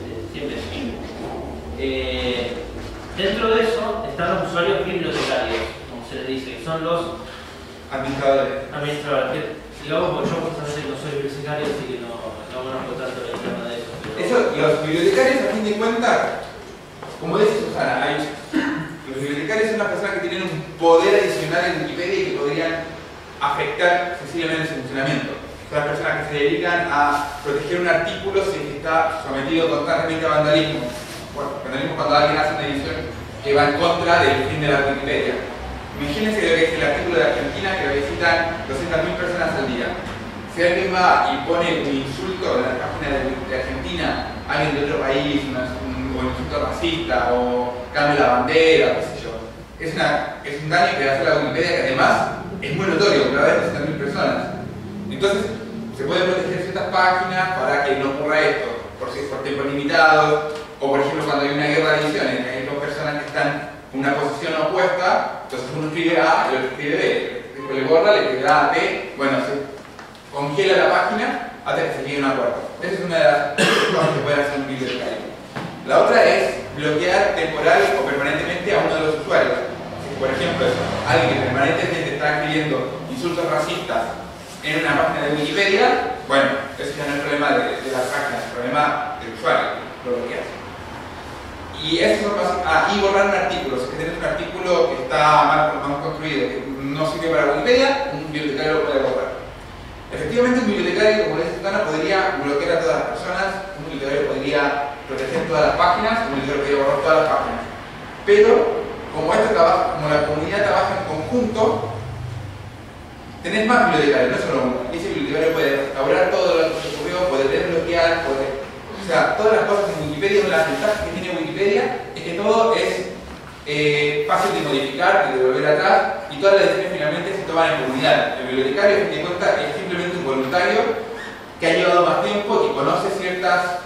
Dentro de eso están los usuarios bibliotecarios, como se les dice, que son los administradores. Digamos, yo justamente no soy bibliotecario, así que no conozco tanto el tema de eso. Los bibliotecarios, a fin de cuentas, como dice Susana, los bibliotecarios son las personas que tienen un poder adicional en Wikipedia y que podrían afectar sensiblemente su funcionamiento. Son las personas que se dedican a proteger un artículo si está sometido constantemente a vandalismo. Bueno, vandalismo cuando alguien hace una edición que va en contra del fin de la Wikipedia. Imagínense lo que es el artículo de Argentina que lo visitan 200.000 personas al día. Si alguien va y pone un insulto en la página de Argentina, alguien de otro país, o un insulto racista, o cambia la bandera, qué sé yo, es un daño que va a hacer la Wikipedia que además es muy notorio, porque va a haber 200.000 personas. Entonces, se pueden proteger ciertas páginas para que no ocurra esto, por tiempo limitado, o por ejemplo cuando hay una guerra de ediciones, hay dos personas que están en una posición opuesta, entonces uno escribe A y el otro escribe B, después le borra, le escribe A, B, bueno, se congela la página hasta que se llegue a un acuerdo. Esa es una de las cosas que puede hacer un bibliotecario. La otra es bloquear temporal o permanentemente a uno de los usuarios. Si, por ejemplo, alguien que permanentemente está escribiendo insultos racistas en una página de Wikipedia, bueno, ese ya no es el problema de las páginas, es el problema del usuario, lo bloqueas. Y eso y borrar un artículo. Si tienes un artículo que está mal construido, que no sirve para Wikipedia, un bibliotecario lo puede borrar. Efectivamente, un bibliotecario, como dice Susana, podría bloquear a todas las personas, un bibliotecario podría proteger todas las páginas, un bibliotecario podría borrar todas las páginas. Pero, como la comunidad trabaja en conjunto, tenés más bibliotecarios, no solo uno. Ese bibliotecario puede restaurar todo lo que ocurrió, puede desbloquear, o sea, todas las cosas en Wikipedia, una de las ventajas que tiene Wikipedia es que todo es fácil de modificar, de volver atrás, y todas las decisiones finalmente se toman en comunidad. El bibliotecario, a fin de cuentas, es simplemente un voluntario que ha llevado más tiempo y conoce ciertas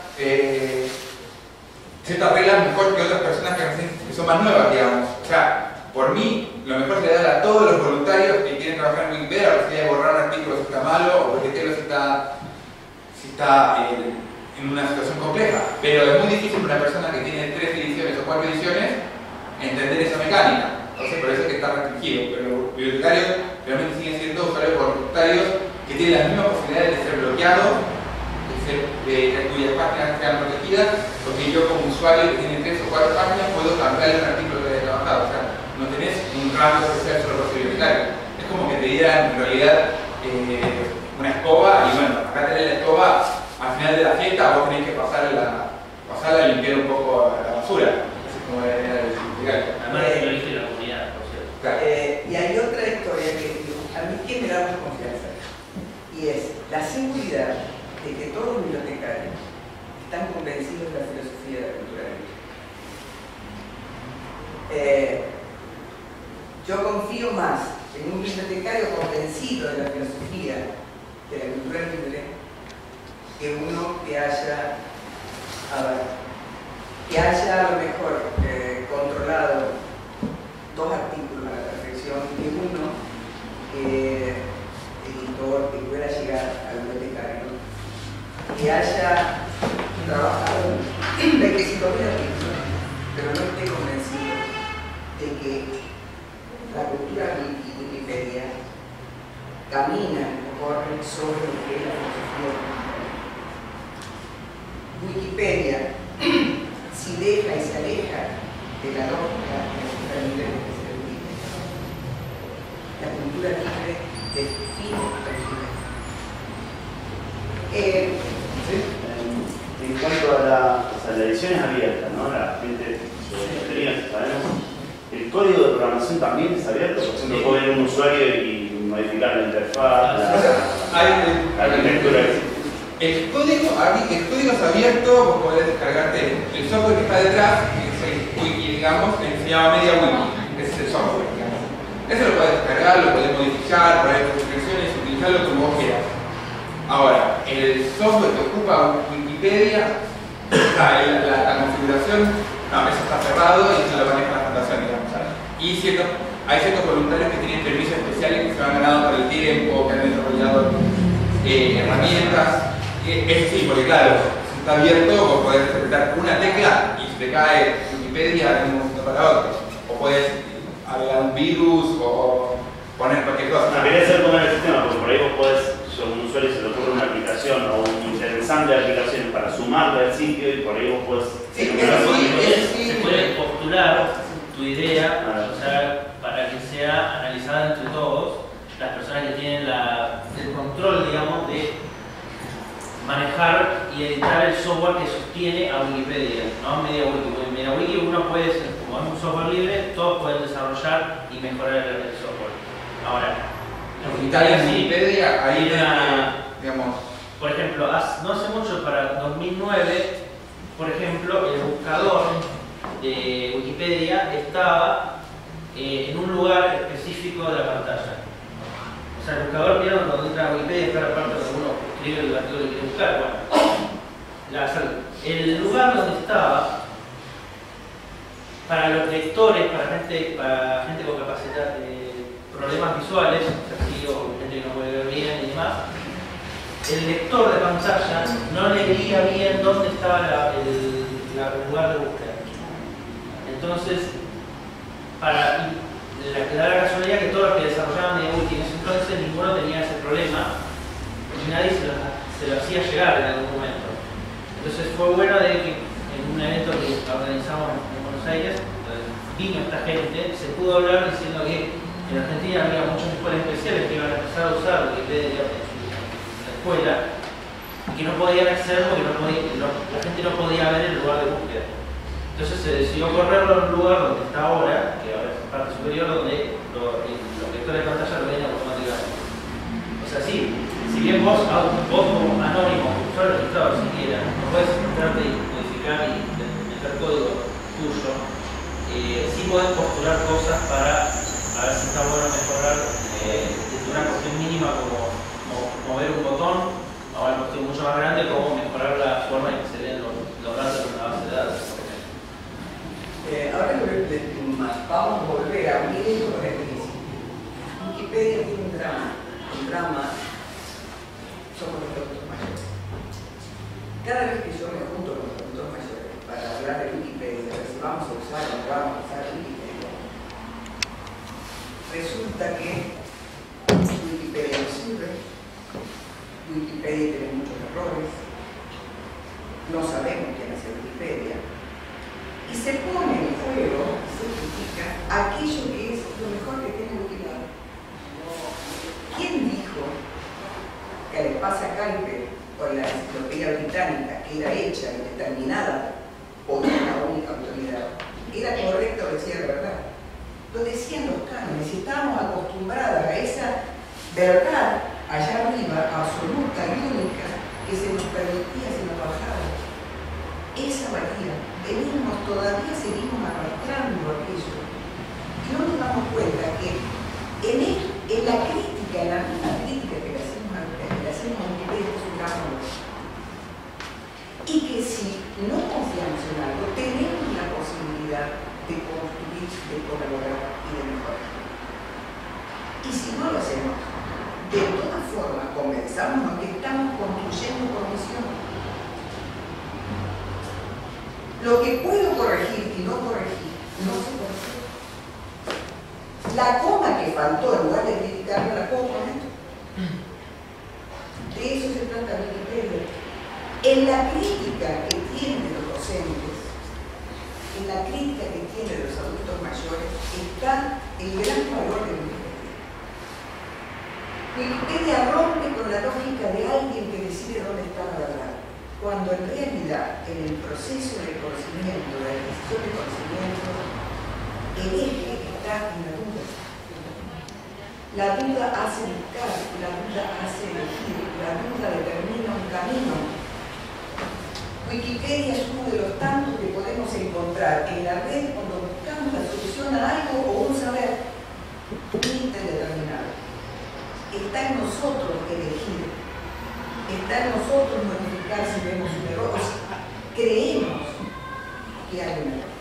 reglas mejor que otras personas que son más nuevas, digamos. O sea, por mí, lo mejor sería dar a todos los voluntarios que quieren trabajar en Wikipedia la posibilidad de borrar un artículo si está malo o protegerlo si está en una situación compleja. Pero es muy difícil para una persona que tiene 3 ediciones o 4 ediciones entender esa mecánica. Entonces, por eso es que está restringido. Pero los bibliotecarios realmente siguen siendo usuarios voluntarios que tienen las mismas posibilidades de ser bloqueados, de cuyas páginas sean protegidas, porque yo como usuario que tiene 3 o 4 páginas puedo cambiarle un artículo que haya trabajado. O sea, no tenés un rango especial solo por ser bibliotecario. Es como que te dieran en realidad una escoba y bueno, acá tenés la escoba, al final de la fiesta vos tenés que pasarla y limpiar un poco la basura. Así es como era el bibliotecario. Además de que lo elige la comunidad, por cierto. Claro. Y hay otra historia que a mí que me da más confianza, y es la seguridad de que todos los bibliotecarios están convencidos de la filosofía de la cultura libre. Yo confío más en un bibliotecario convencido de la filosofía de la cultura libre que uno que haya a lo mejor controlado caminan o corren sobre lo que es la filosofía. Wikipedia, si deja y se aleja de la lógica de los niveles que se define. La cultura libre define la cultura. En cuanto a la edición es abierta, ¿no? La gente sabemos. ¿El código de programación también es abierto? Por ejemplo, puedo ir a un usuario y modificar la interfaz, la arquitectura. El código es abierto, vos podés descargarte el software que está detrás, que es el wiki, digamos, que se llama MediaWiki, ese es el software, digamos. Eso lo podés descargar, lo podés modificar, poner configuraciones, utilizarlo como vos quieras. Ahora, el software que ocupa Wikipedia, la configuración, no, eso está cerrado y eso lo maneja la fundación, digamos. Y hay ciertos voluntarios que tienen permisos especiales que se han ganado por el tiempo, que han desarrollado herramientas. Eso sí, porque claro, si está abierto, vos podés apretar una tecla y si te cae Wikipedia en un momento para otro. O podés agregar un virus o poner cualquier cosa. Quería hacer poner el sistema, porque por ahí vos podés, si a un usuario se le ocurre una aplicación o un interesante aplicación para sumarle al sitio y por ahí vos podés... Se puede postular tu idea, o sea, para que sea analizada entre todos las personas que tienen el control, digamos, de manejar y editar el software que sostiene a Wikipedia, ¿no? MediaWiki. En MediaWiki uno puede ser, como es un software libre, todos pueden desarrollar y mejorar el software. Ahora, en Italia, en Wikipedia, ahí digamos... Por ejemplo, no hace mucho, para 2009, por ejemplo, el buscador de Wikipedia estaba en un lugar específico de la pantalla. O sea, el buscador, vieron, cuando entra a Wikipedia está la parte donde uno escribe el artículo que quiere buscar. Bueno, el lugar donde estaba, para los lectores, para gente con capacidad de problemas visuales, o gente que no puede ver bien y demás, el lector de pantalla no leía bien dónde estaba el lugar de búsqueda. Entonces, da la casualidad que todos los que desarrollaban MediaWiki en ese entonces, ninguno tenía ese problema y nadie se lo hacía llegar en algún momento. Entonces fue bueno de que en un evento que organizamos en Buenos Aires, vino esta gente, se pudo hablar diciendo que en Argentina había muchos escuelas especiales que iban a empezar a usar Wikipedia en la escuela y que no podían acceder porque la gente no podía ver el lugar de búsqueda. Entonces se decidió correrlo en un lugar donde está ahora, que ahora es en parte superior, donde los lectores de pantalla lo ven automáticamente. O sea, si bien vos como anónimo, usuario registrado siquiera, no puedes entrarte y modificar y meter código tuyo, sí podés postular cosas para a ver si está bueno mejorar desde una cuestión mínima como mover un botón a una cuestión mucho más grande como mejorar la forma en que se leen los datos en una base de datos. Ahora vamos a volver a unir esto con el principio. Wikipedia tiene un drama, somos los adultos mayores. Cada vez que yo me junto con los adultos mayores para hablar de Wikipedia, si vamos a usar o no vamos a usar Wikipedia, resulta que Wikipedia no sirve, Wikipedia tiene muchos errores, no sabemos quién hace Wikipedia, y se pone en juego, se critica aquello que es lo mejor que tiene Wikipedia. ¿Quién dijo que al Pasa-Calpe con la enciclopedia británica, que era hecha y determinada por una única autoridad, era correcto o decía la verdad? Lo decían los cánones, y estábamos acostumbradas a esa verdad allá arriba, absoluta y única, que se nos permitía, se nos bajaba. Esa valía, todavía seguimos arrastrando aquello. Y no nos damos cuenta que en la crítica, en la misma crítica que le hacemos a Wikipedia, es un gran valor. Y que si no confiamos en algo, tenemos la posibilidad de construir, de colaborar y de mejorar. Y si no lo hacemos, de todas formas comenzamos que estamos construyendo condiciones. Lo que puedo corregir y no corregir, no se corrige. La coma que faltó, en lugar de criticarla, la puedo poner. En la crítica que tienen los docentes, en la crítica que tienen los adultos mayores, está el gran valor de Wikipedia. Wikipedia rompe con la lógica de alguien que decide dónde está la verdad, cuando en realidad, en el proceso de conocimiento, de adquisición de conocimiento, el eje está en la duda. La duda hace buscar, la duda hace elegir, la duda determina un camino. Wikipedia es uno de los tantos que podemos encontrar en la red cuando buscamos la solución a algo o un saber indeterminado. Está en nosotros elegir, está en nosotros modificar si vemos un error, o si creemos que hay un error.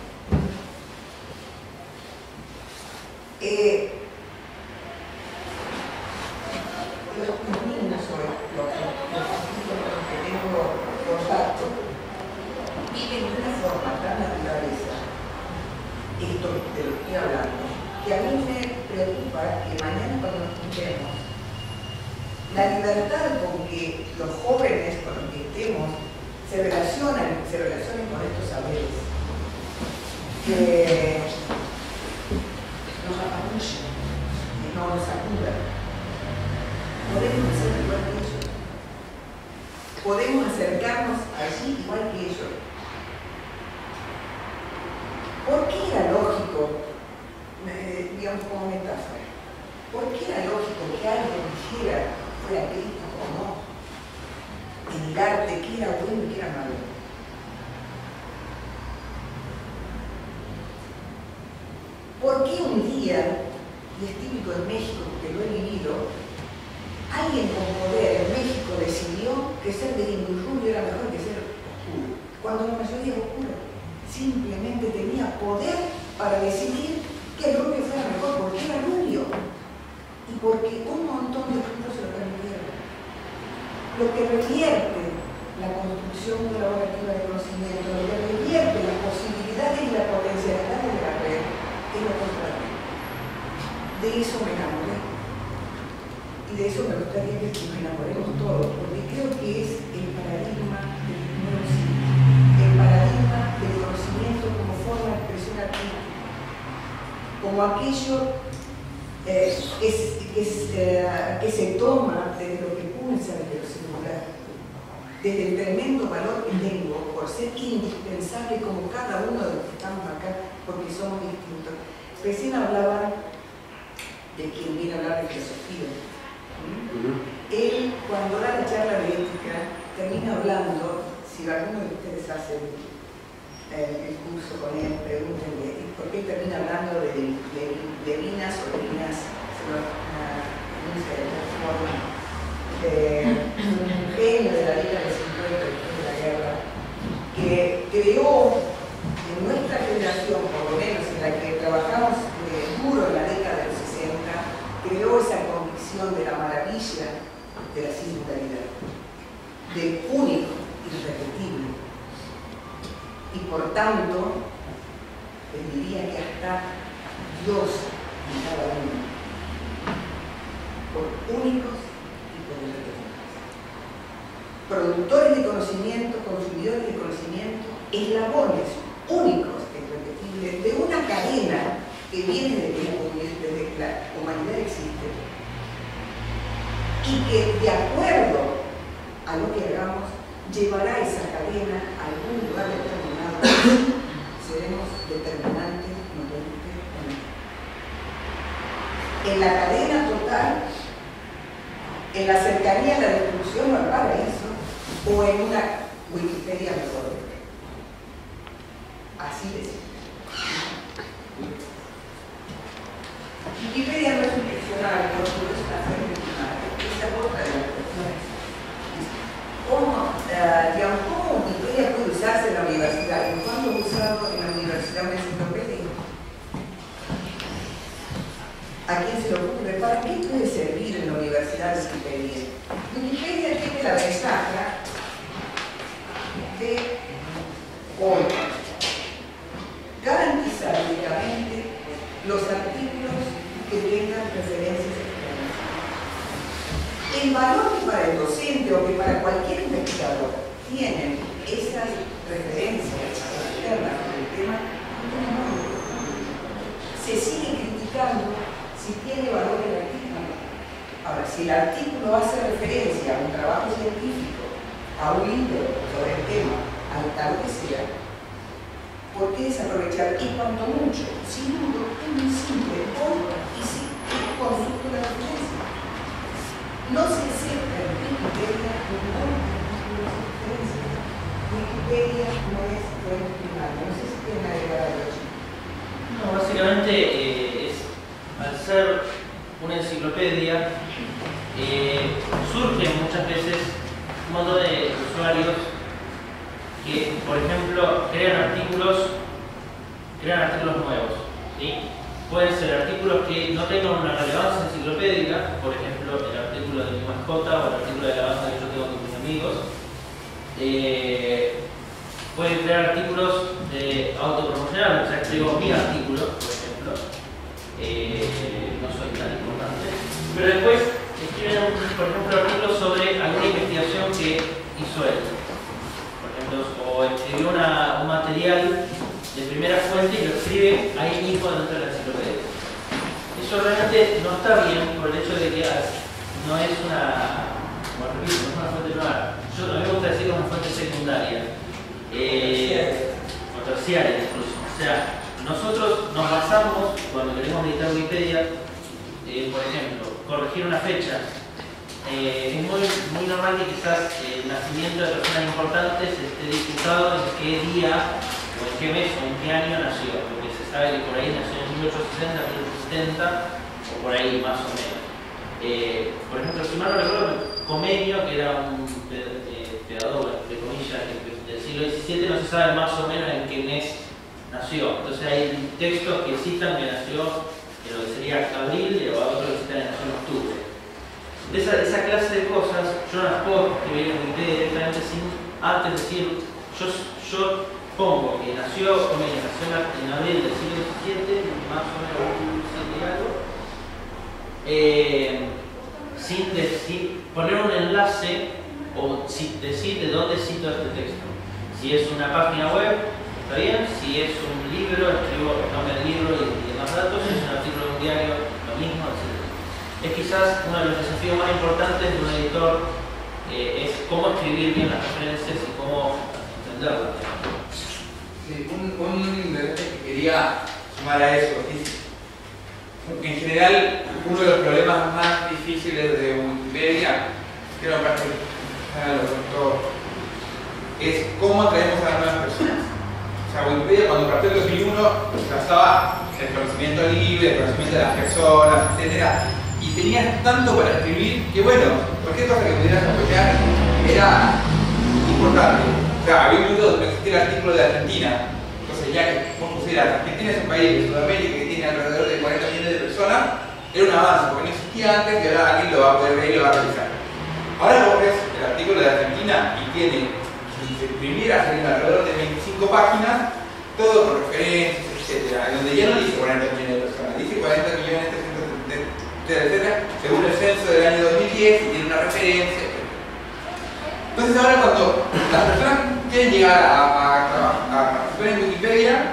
Los niños hoy, los que tengo contacto, viven de una forma tan naturaleza, esto de lo que estoy hablando, que a mí me preocupa que mañana cuando nos juntemos, la libertad con que los jóvenes con los que estemos se relacionen con estos saberes, que nos apabullen, que no nos sacudan. Podemos hacer igual que ellos. Podemos acercarnos allí igual que ellos. ¿Por qué era lógico, digamos como metáfora, por qué era lógico que alguien dijera, fuera crítico o no, en el arte, qué era bueno y qué era malo? ¿Por qué un día, y es típico en México porque lo he vivido, alguien con poder en México decidió que ser de rubio era mejor que ser oscuro, cuando la mayoría es oscura? Simplemente tenía poder para decidir que el rubio fuera mejor porque era rubio y porque un montón de grupos se lo permitieron. Lo que revierte la construcción colaborativa de conocimiento, lo que revierte las posibilidades y la potencialidad de la red es lo contrario. De eso me enamoré. Y de eso me gustaría que nos enamoremos todos, porque creo que es el paradigma del nuevo siglo, el paradigma del conocimiento como forma de expresión artística, como aquello que se toma desde lo que pulsa, desde lo singular, desde el tremendo valor que tengo por ser indispensable como cada uno de los que estamos acá, porque somos distintos. Recién hablaba de quien viene a hablar de filosofía. Él, cuando da la charla de ética, termina hablando, si alguno de ustedes hace el curso con él, pregúntenle, porque él termina hablando de Levinas o Levinas, se lo pronuncia de otra forma, un genio de la década de 50 después de la guerra, que creó en nuestra generación, por lo menos en la que trabajamos duro en la década de los 60, creó esa convicción de la maravilla de la singularidad, del único, irrepetible. Y por tanto, les diría que hasta Dios en cada uno, por únicos y por irrepetibles. Productores de conocimiento, consumidores de conocimiento, eslabones únicos e irrepetibles de una cadena que viene desde que la humanidad existe y que, de acuerdo a lo que hagamos, llevará esa cadena a algún lugar determinado. Seremos determinantes, nos guste o no. En la cadena total, en la cercanía a la destrucción o al paraíso, o en una Wikipedia mejor. Así de simple. Wikipedia no es un diccionario, no es una fuente primaria, es la boca de las personas. ¿Cómo Wikipedia puede usarse en la universidad? ¿Cuándo he usado en la universidad una enciclopedia? ¿A quién se le ocurre? ¿Para qué puede servir en la universidad Wikipedia? Wikipedia tiene la ventaja de hoy garantizar únicamente los artículos que tengan referencias externas. El valor que para el docente o que para cualquier investigador tienen esas referencias externas con el tema, no tienen nombre. Se sigue criticando si tiene valor el artículo. Ahora, si el artículo hace referencia a un trabajo científico, a un libro sobre el tema, al tal que sea, ¿por qué desaprovechar? Y cuanto mucho, sin duda, es muy simple, y si consulto la referencia. No se acepta en Wikipedia ningún artículo de referencia. Wikipedia no es fuente primaria, no sé si tiene agregar algo allí. No, básicamente al ser una enciclopedia, surgen muchas veces un montón de usuarios que, por ejemplo, crean artículos nuevos, ¿sí? Pueden ser artículos que no tengan una relevancia enciclopédica, por ejemplo, el artículo de mi mascota o el artículo de la banda que yo tengo con mis amigos. Pueden crear artículos autopromocionales, o sea, escribo mi artículo, por ejemplo, no soy tan importante, pero después escriben, por ejemplo, artículos sobre alguna investigación que hizo él, por ejemplo, o escribió un material de primera fuente y lo escribe ahí mismo dentro de la enciclopedia. Eso realmente no está bien por el hecho de que no es una, como repito, no es una fuente primaria. A mí me gusta decir que es una fuente secundaria, o terciaria incluso. O sea, nosotros nos basamos, cuando queremos editar Wikipedia, por ejemplo, corregir una fecha. Es muy normal que quizás el nacimiento de personas importantes esté disputado en qué día, o en qué mes, o en qué año nació. Porque se sabe que por ahí nació en 1860, 1870, o por ahí más o menos. Por ejemplo, si mal no recuerdo, Comenio, que era un pedagogo, entre comillas, del siglo XVII, no se sabe más o menos en qué mes nació. Entonces hay textos que citan que nació en lo que sería abril, y otros que citan que nació en octubre. Esa clase de cosas yo no las puedo escribir en Wikipedia directamente sin antes decir, yo pongo que nació en abril del siglo XVII, más o menos sin decir, poner un enlace o decir de dónde cito este texto. Si es una página web, está bien. Si es un libro, escribo el nombre del libro y demás datos. Si es un artículo de un diario, lo mismo, etc. Es quizás uno de los desafíos más importantes de un editor, es cómo escribir bien las referencias y cómo entenderlas. Sí, un detalle que quería sumar a eso es, en general, uno de los problemas más difíciles de Wikipedia, creo que lo contó, es cómo atraemos a las nuevas personas. O sea, Wikipedia cuando partió en 2001 basaba el conocimiento libre, el conocimiento de las personas, etc. Y tenías tanto para escribir que, bueno, cualquier cosa que pudieras apoyar era importante. O sea, había un minuto donde existía el artículo de Argentina. Entonces, ya que vos pusieras, Argentina es un país de Sudamérica que tiene alrededor de 40 millones de personas, era un avance, porque no existía antes y ahora alguien lo va a poder ver y lo va a revisar. Ahora vos ves el artículo de Argentina y tiene, si se imprimiera, serían alrededor de 25 páginas, todo con referencias, etc. En donde ya no dice 40 millones de personas, dice 40 millones, etc., según el censo del año 2010, y tiene una referencia, etc. Entonces ahora cuando las personas quieren llegar a participar en Wikipedia,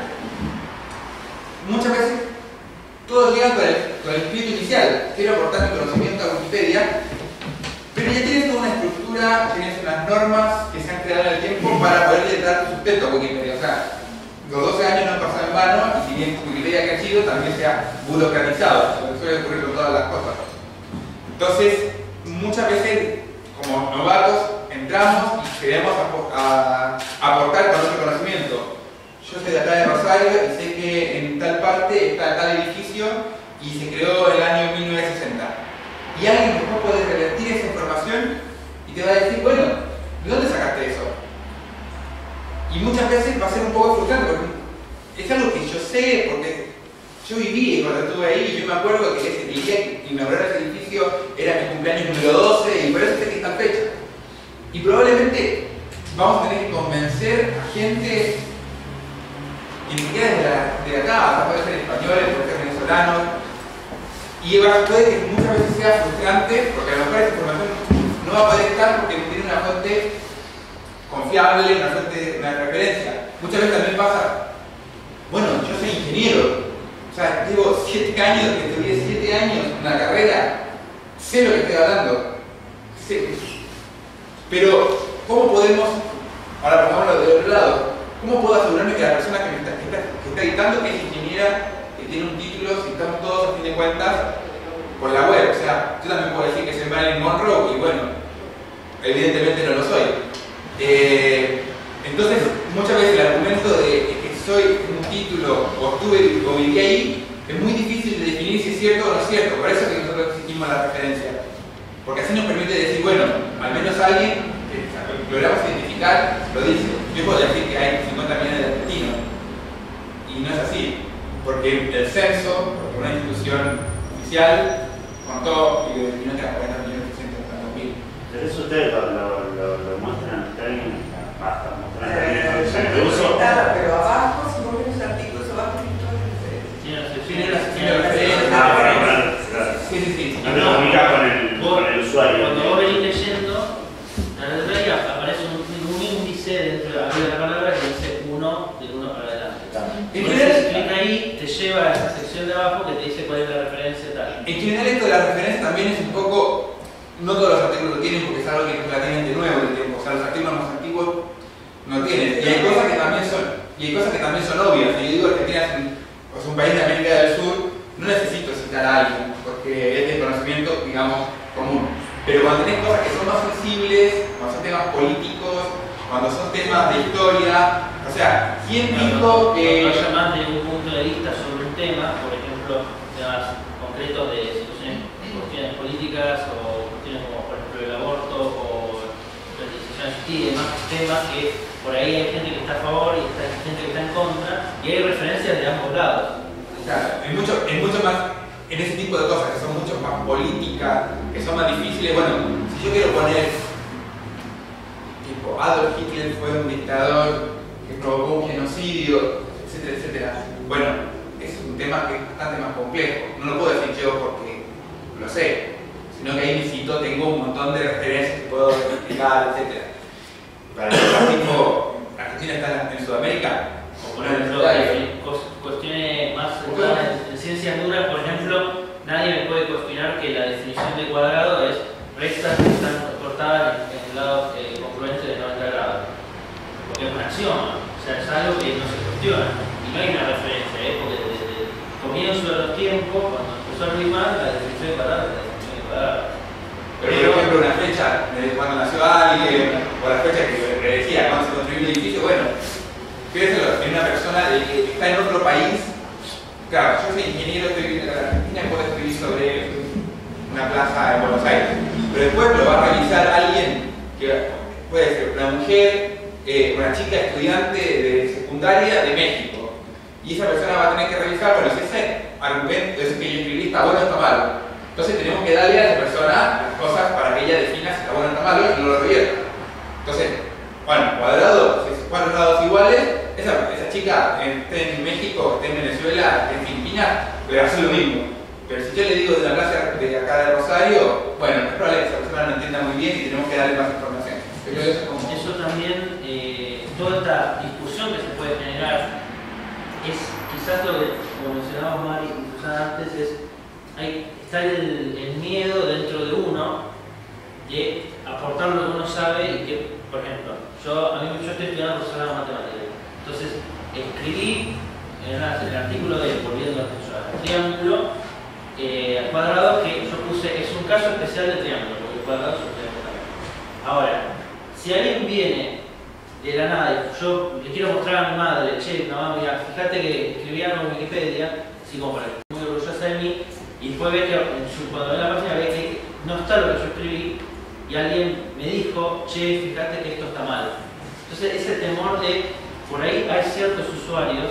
muchas veces todos llegan con el espíritu inicial, quiero aportar mi conocimiento a Wikipedia, pero ya tienes toda una estructura, tienes unas normas que se han creado en el tiempo para poderle dar sustento a Wikipedia. O sea, los 12 años no han pasado en vano, y si bien Wikipedia ha crecido, también se ha burocratizado, lo que suele ocurrir con todas las cosas. Entonces, muchas veces, como novatos, entramos y queremos aportar con otro conocimiento. Yo soy de acá de Rosario y sé que en tal parte está tal edificio y se creó en el año 1960. Y alguien después puede revertir esa información y te va a decir, bueno, ¿de dónde sacaste eso? Y muchas veces va a ser un poco frustrante porque es algo que yo sé, porque yo viví cuando estuve ahí y yo me acuerdo que el día que inauguraron ese edificio era mi cumpleaños número 12 y por eso sé que está en fecha. Y probablemente vamos a tener que convencer a gente que ni siquiera es de acá, puede ser españoles, puede ser venezolanos, y puede que muchas veces sea frustrante porque a lo mejor esa información no va a poder estar porque no tiene una fuente confiable, una fuente, una referencia. Muchas veces también pasa, bueno, yo soy ingeniero, o sea, llevo 7 años, que estudié 7 años en una carrera, sé lo que estoy hablando, sé. Pero, ¿cómo podemos, ahora pongámoslo del otro lado, cómo puedo asegurarme que la persona que está editando, que es ingeniera, que tiene un título, si estamos todos a fin de cuentas, por la web? O sea, yo también puedo decir que soy Marilyn Monroe y bueno, evidentemente no lo soy. Entonces, muchas veces el argumento de que soy un título o viví ahí es muy difícil de definir si es cierto o no es cierto. Por eso que nosotros exigimos la referencia. Porque así nos permite decir, bueno, al menos alguien que logramos identificar lo dice. Yo puedo decir que hay 50 millones de argentinos y no es así. Porque el censo, porque una institución oficial, contó y determinó que eran 40 millones de 600.000. Pero eso ustedes lo muestran en términos, basta, muestran en términos de uso. Pero abajo, si vos ves los artículos abajo, tiene todas las referencias. Tiene las referencias. Claro. Sí. No te comunicas con el usuario. Cuando vos venís leyendo, en la letra aparece un índice dentro de la palabra que dice 1 del 1 para adelante. Entonces, clic ahí, te lleva a esa sección de abajo que te dice cuál es la referencia tal. En general, esto de la referencia también es un poco. No todos los artículos lo tienen porque es algo que es relativamente nuevo en el tiempo. O sea, los artículos más antiguos no tienen. Y hay cosas que también son obvias. Si yo digo que Argentina es un país de América del Sur, no necesito citar a alguien, porque es de conocimiento, digamos, común. Pero cuando tenés cosas que son más sensibles, cuando son temas políticos, cuando son temas de historia, o sea, ¿quién dijo que...? Cuando haya más de un punto de vista sobre un tema, por ejemplo, temas concretos de cuestiones políticas o cuestiones como, por ejemplo, el aborto o la decisión de justicia y demás temas que por ahí hay gente que está a favor y hay gente que está en contra y hay referencias de ambos lados. Claro, hay mucho más en ese tipo de cosas que son mucho más políticas, que son más difíciles. Bueno, si yo quiero poner tipo Adolf Hitler fue un dictador que provocó un genocidio, etcétera, etcétera. Bueno, es un tema que es bastante más complejo. No lo puedo decir yo porque lo sé, sino que ahí necesito, tengo un montón de referencias que puedo explicar, etcétera. Para el tipo, Argentina está en Sudamérica. Por ejemplo, cuestiones más centradas en ciencias duras, por ejemplo, nadie me puede cuestionar que la definición de cuadrado es rectas que están cortadas en lados congruentes de 90 grados. Porque es un axioma, o sea, es algo que no se cuestiona. Y no hay una referencia, porque desde el comienzo de los tiempos, cuando empezó a rimar, la definición de cuadrado es la definición de cuadrado. Pero por ejemplo, una fecha de cuando nació alguien, o la fecha que decía cuando se construyó el edificio, bueno, fíjese en una persona que está en otro país. Claro, yo soy ingeniero, estoy viviendo en Argentina y puedo escribir sobre una plaza en Buenos Aires. Pero después lo va a revisar alguien que puede ser una mujer, una chica estudiante de secundaria de México. Y esa persona va a tener que revisar, bueno, si ese argumento, ese que yo escribí está bueno o está malo. Entonces tenemos que darle a esa persona las cosas para que ella defina si está bueno o está malo y no lo revierta. Entonces, bueno, cuadrado, si es 4 lados iguales, esa chica esté en México, esté en Venezuela, esté en Filipinas, le va a hacer lo mismo. Pero si yo le digo de la clase de acá de Rosario, bueno, es probable que esa persona no entienda muy bien y tenemos que darle más información. Pero eso también, toda esta discusión que se puede generar, es quizás lo que, como mencionaba Mari y Susana antes, está el miedo dentro de uno de aportar lo que uno sabe y que, por ejemplo, yo estoy estudiando profesorado de matemáticas. Entonces, escribí en el artículo de volviendo al triángulo al cuadrado que yo puse, es un caso especial de triángulo, porque el cuadrado es un triángulo también. Ahora, si alguien viene de la nada y yo le quiero mostrar a mi madre, che, mamá, mira, fíjate que escribí algo en Wikipedia, así como para que esté muy orgullosa de mí, y después ve que cuando ve la página ve que no está lo que yo escribí, y alguien me dijo, che, fíjate que esto está mal. Entonces ese temor de, por ahí hay ciertos usuarios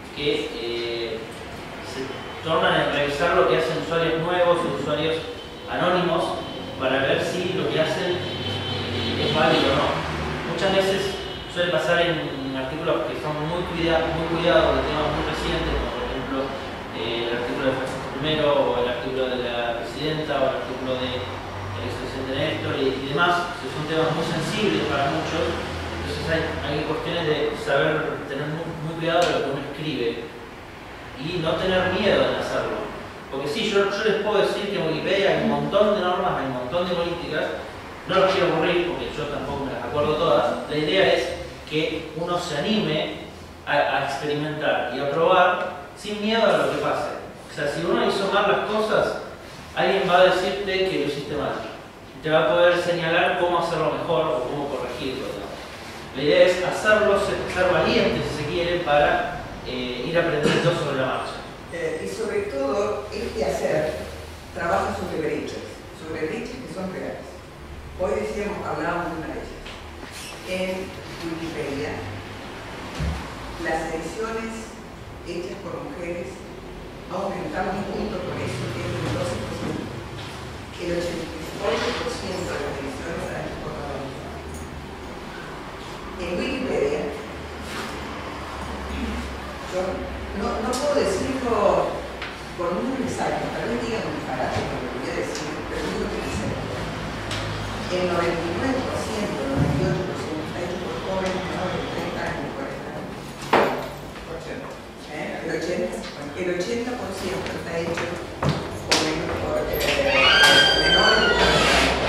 que se tornan a revisar lo que hacen usuarios nuevos o usuarios anónimos para ver si lo que hacen es válido o no. Muchas veces suele pasar en artículos que son muy cuidados de temas muy recientes, como por ejemplo el artículo de Francisco I o el artículo de la presidenta o el artículo de el expresidente Néstor y demás, que son temas muy sensibles para muchos, Entonces hay cuestiones de saber tener muy cuidado de lo que uno escribe y no tener miedo en hacerlo. Porque sí, yo les puedo decir que en Wikipedia hay un montón de normas, hay un montón de políticas, no los quiero aburrir porque yo tampoco me las acuerdo todas. La idea es que uno se anime a experimentar y a probar sin miedo a lo que pase. O sea, si uno hizo mal las cosas, alguien va a decirte que lo hiciste mal. Y te va a poder señalar cómo hacerlo mejor o cómo corregirlo, ¿no? La idea es hacerlo, ser valiente si se quiere, para ir aprendiendo sobre la marcha. Y sobre todo, este hacer trabaja sobre brechas que son reales. Hoy hablábamos de una de ellas. En Wikipedia, las ediciones hechas por mujeres aumentaron un punto por eso, que es el 12%. El 88% de las ediciones eran hechas por varones. En Wikipedia, yo no puedo decirlo con números exactos, tal vez digan un disparate con lo que voy a decir, pero digo que es cierto. El 99%, el 98% está hecho por jóvenes menores de 30 años y 40 años. El 80% está hecho por menores de 40 años.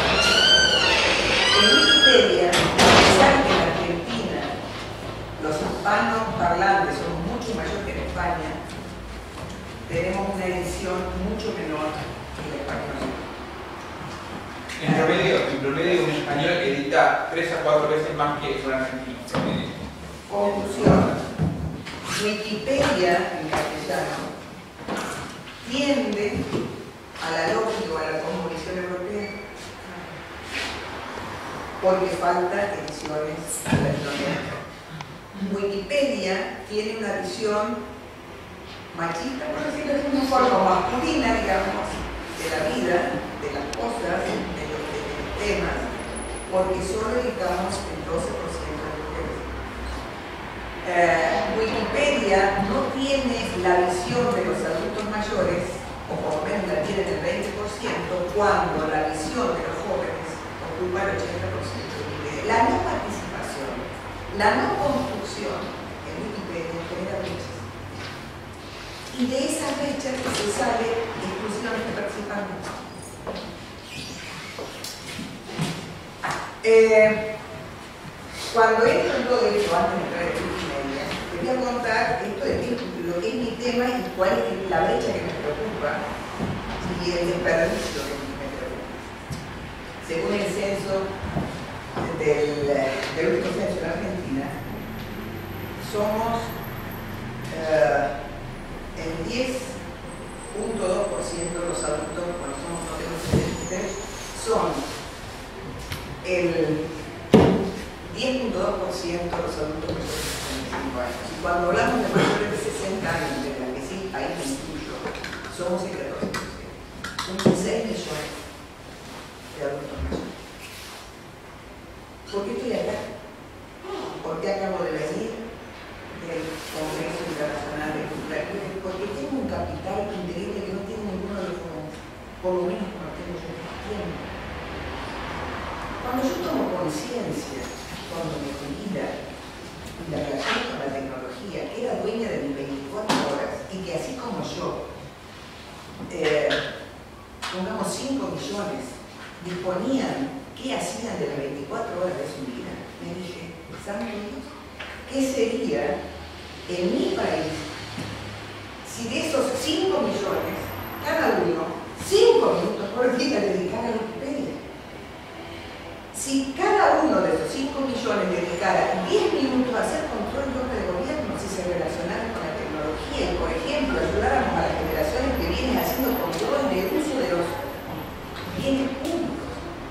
En Wikipedia, a pesar que en Argentina los hispanos parlantes son mucho mayor que en España, tenemos una edición mucho menor que el español. En promedio un español edita 3 a 4 veces más que un argentino. Conclusión. Wikipedia en castellano tiende a la lógica o a la cosmovisión europea porque falta ediciones latinoamericanas. Wikipedia tiene una visión machista, por decirlo de una forma masculina, digamos, de la vida, de las cosas, de los temas, porque solo editamos el 12% de mujeres. Wikipedia no tiene la visión de los adultos mayores, o por lo menos la tiene el 20%, cuando la visión de los jóvenes ocupa el 80% de Wikipedia. La no participación, la no construcción en Wikipedia genera brechas. Y de esas brechas se sale exclusivamente participando. Cuando entro en todo esto, antes de entrar en Wikimedia, te voy a contar esto de lo que es mi tema y cuál es la brecha que me preocupa y el desperdicio que me preocupa. Según el censo del último censo en Argentina, somos el 10.2% de los adultos, cuando somos no tenemos 73, son el 10.2% de los adultos mayores de 65 años. Y cuando hablamos de mayores de 60 años, de la que sí, ahí me incluyo, somos el 14%. Son 16 millones de adultos mayores. ¿Por qué estoy acá? ¿Por qué acabo de venir del Congreso Internacional de Cultura? Porque tengo un capital inteligente que no tiene ninguno de los jóvenes, por lo menos como tengo yo. Cuando yo tomo conciencia, cuando me cuida y la relación con la tecnología, que era dueña de mis 24 horas y que así como yo, pongamos 5 millones, disponían qué hacían de las 24 horas de su vida, me dije, ¿saben qué sería en mi país si de esos 5 millones, cada uno, 5 minutos por día dedicara a Wikipedia? Si cada uno de esos 5 millones dedicara 10 minutos a hacer control de gobierno, si se relacionaran con la tecnología y, por ejemplo, ayudáramos a las generaciones que vienen haciendo control de uso de los bienes públicos,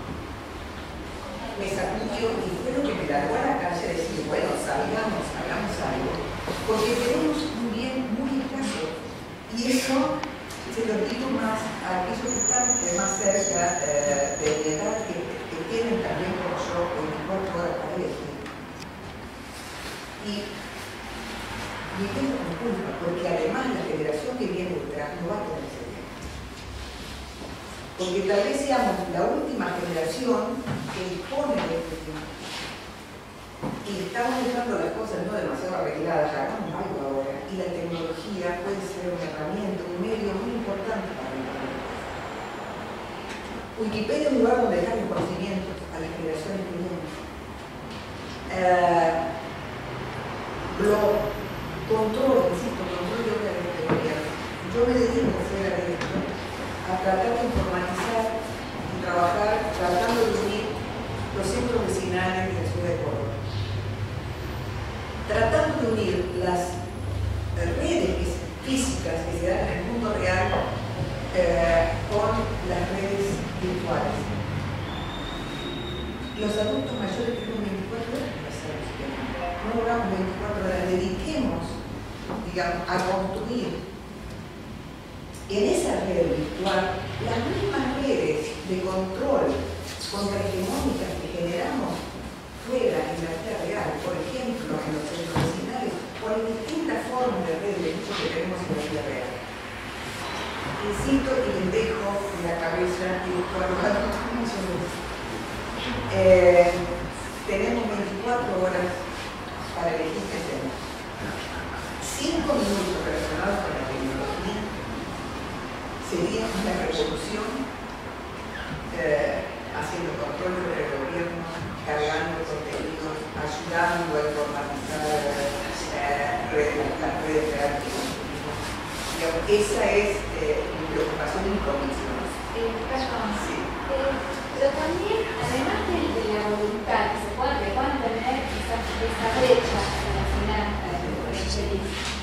me sacudió y fue lo que me largó a la calle a decir, bueno, salgamos, hagamos algo, porque tenemos un bien muy escaso y eso se lo digo más a aquellos que están más cerca de la edad que tienen también como yo 24 horas para elegir. Y me tengo con culpa, porque además la generación que viene detrás no va a tener ese tiempo. Porque tal vez seamos la última generación que dispone de este tiempo. y estamos dejando las cosas no demasiado arregladas, hagamos algo ahora, y la tecnología puede ser una herramienta, un medio muy importante para el mundo. Wikipedia es un lugar donde dejar los conocimientos a las generaciones que vienen. Control de obras de gobierno. Yo me dedico a hacer esto, a tratar de informatizar y trabajar tratando de unir los centros vecinales de la ciudad de Córdoba. Tratando de unir las redes físicas que se dan en el mundo real con las redes virtuales. Los adultos mayores tenemos 24 horas para hacer los temas. No logramos 24 horas, dediquemos, digamos, a construir en esa red virtual las mismas redes de control contrahegemónicas que generamos fuera en la vida real, por ejemplo, en los centros vecinales, o en distintas formas de redes de hecho que tenemos en la vida real. Insisto y les dejo en la cabeza y después a los adultos mayores. Tenemos 24 horas para elegir qué hacemos. 5 minutos relacionados con la tecnología sería una revolución haciendo control sobre el gobierno, cargando contenidos, ayudando a informatizar las redes reales que consumimos. Esa es mi preocupación y mi convicción. Sí. Pero también, además de la voluntad que se puedan tener esa brecha relacionada con el feliz,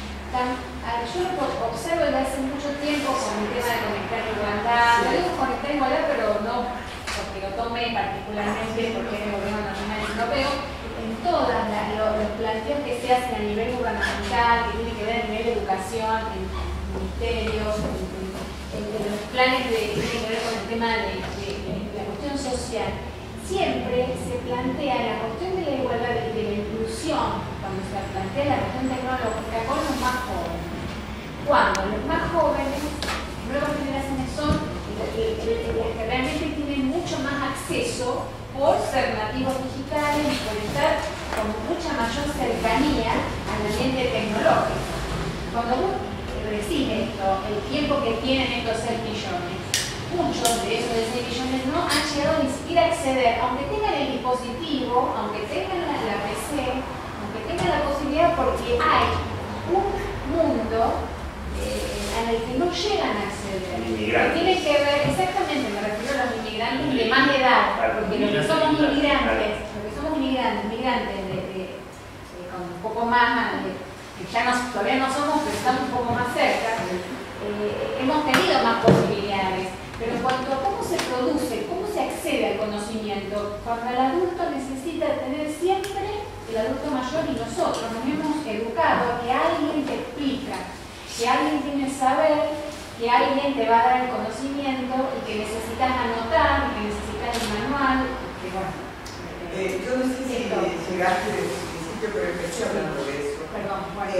yo lo observo desde hace mucho tiempo con el tema de conectar igualdad. No digo conectar igualdad, pero no porque lo tome particularmente porque es el gobierno nacional y europeo. En todos los planteos que se hacen a nivel gubernamental, que tiene que ver a nivel de educación, en ministerios, en los planes que tienen que ver con el tema de la cuestión social, siempre se plantea la cuestión de la igualdad y de la inclusión, cuando se plantea la cuestión tecnológica, con los más jóvenes. Cuando los más jóvenes, nuevas generaciones, son las que realmente tienen mucho más acceso por ser nativos digitales y por estar con mucha mayor cercanía al ambiente tecnológico. Cuando vos decís esto, el tiempo que tienen estos 6 millones, muchos de esos 6 millones no han llegado ni siquiera a acceder, aunque tengan el dispositivo, aunque tengan la PC, aunque tengan la posibilidad, porque hay un mundo al que no llegan a acceder. Que tiene que ver, exactamente, me refiero a los inmigrantes de más edad, porque los que somos inmigrantes, migrantes con un poco más, que ya todavía no somos, pero estamos un poco más cerca, hemos tenido más posibilidades. Pero en cuanto a cómo se produce, cómo se accede al conocimiento, cuando el adulto necesita tener siempre, el adulto mayor y nosotros nos hemos educado a que alguien te explica, que alguien tiene saber, que alguien te va a dar el conocimiento y que necesitas anotar, que necesitas el manual, que bueno. Yo no sé si llegaste desde el principio, pero empecé hablando de eso. Perdón,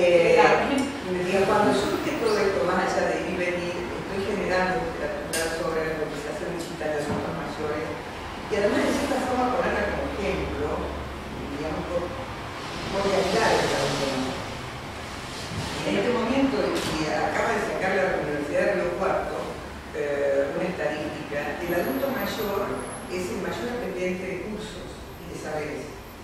cuando surge todo esto, más allá de ir y venir, estoy generando literatura sobre la organización digital de adultos mayores y además de cierta forma ponerla como ejemplo, digamos, por ayudar a la comunidad. En este momento, y acaba de sacar la Universidad de Río Cuarto una estadística, el adulto mayor es el mayor dependiente de cursos y de saberes.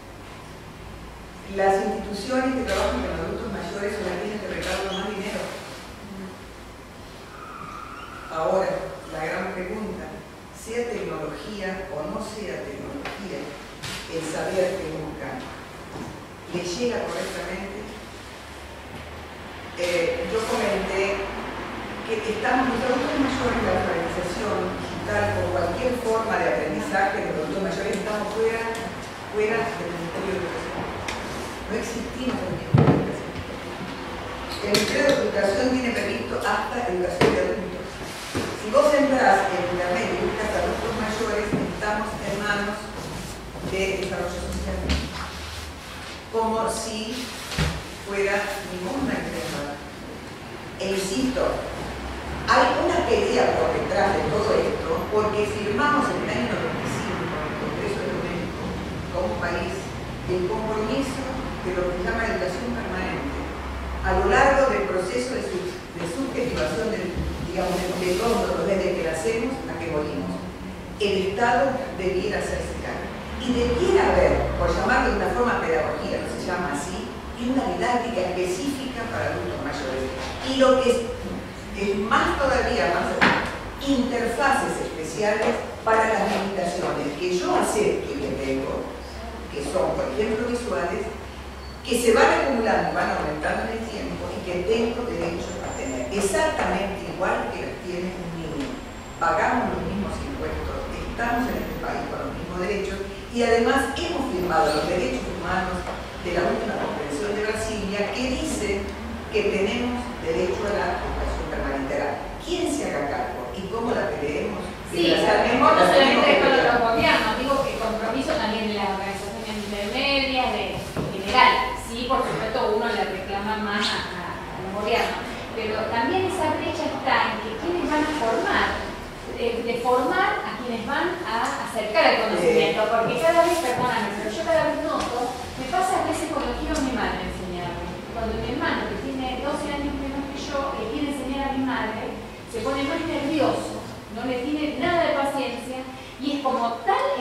Las instituciones que trabajan con adultos mayores son aquellas que recaudan más dinero. Ahora, la gran pregunta, sea tecnología o no sea tecnología, el saber que buscan, ¿le llega correctamente? Yo comenté que estamos los adultos mayores en la organización digital por cualquier forma de aprendizaje de los adultos mayores, estamos fuera del Ministerio de Educación. No existimos en el Ministerio de Educación. El Ministerio de Educación tiene previsto hasta educación de adultos. Si vos entras en internet y buscas adultos mayores, estamos en manos de desarrollo social. Como si fuera ninguna empresa. E insisto, hay una pelea por detrás de todo esto, porque firmamos en el año 95 en el Congreso de México como país el compromiso de lo que se llama educación permanente a lo largo del proceso de subjetivación de todos nosotros, desde que nacemos a que morimos. El Estado debiera hacerse cargo. Y debiera haber, por llamarlo de una forma pedagogía, no se llama así, una didáctica específica para adultos mayores. Y lo que es más todavía más, interfaces especiales para las limitaciones que yo acepto y que tengo, que son, por ejemplo, visuales, que se van acumulando y van aumentando en el tiempo y que tengo derecho a tener exactamente igual que las tiene un niño. Pagamos los mismos impuestos, estamos en este país con los mismos derechos y además hemos firmado los derechos humanos de la última Convención de Brasilia que dice que tenemos derecho a la educación permanente. ¿Quién se haga cargo y cómo la peleemos? Sí, o sea, mejor no solamente con los gobiernos, digo que compromiso también de las organizaciones intermedias, de general. Sí, por supuesto uno le reclama más a los gobiernos, pero también esa brecha está en que quienes van a formar, de formar a quienes van a acercar el conocimiento, porque cada vez, perdóname, pero yo cada vez noto, me pasa a veces cuando quiero a mi madre enseñarme, cuando mi hermano, que tiene 12 años menos que yo, le quiere enseñar a mi madre, se pone más nervioso, no le tiene nada de paciencia, y es como tal,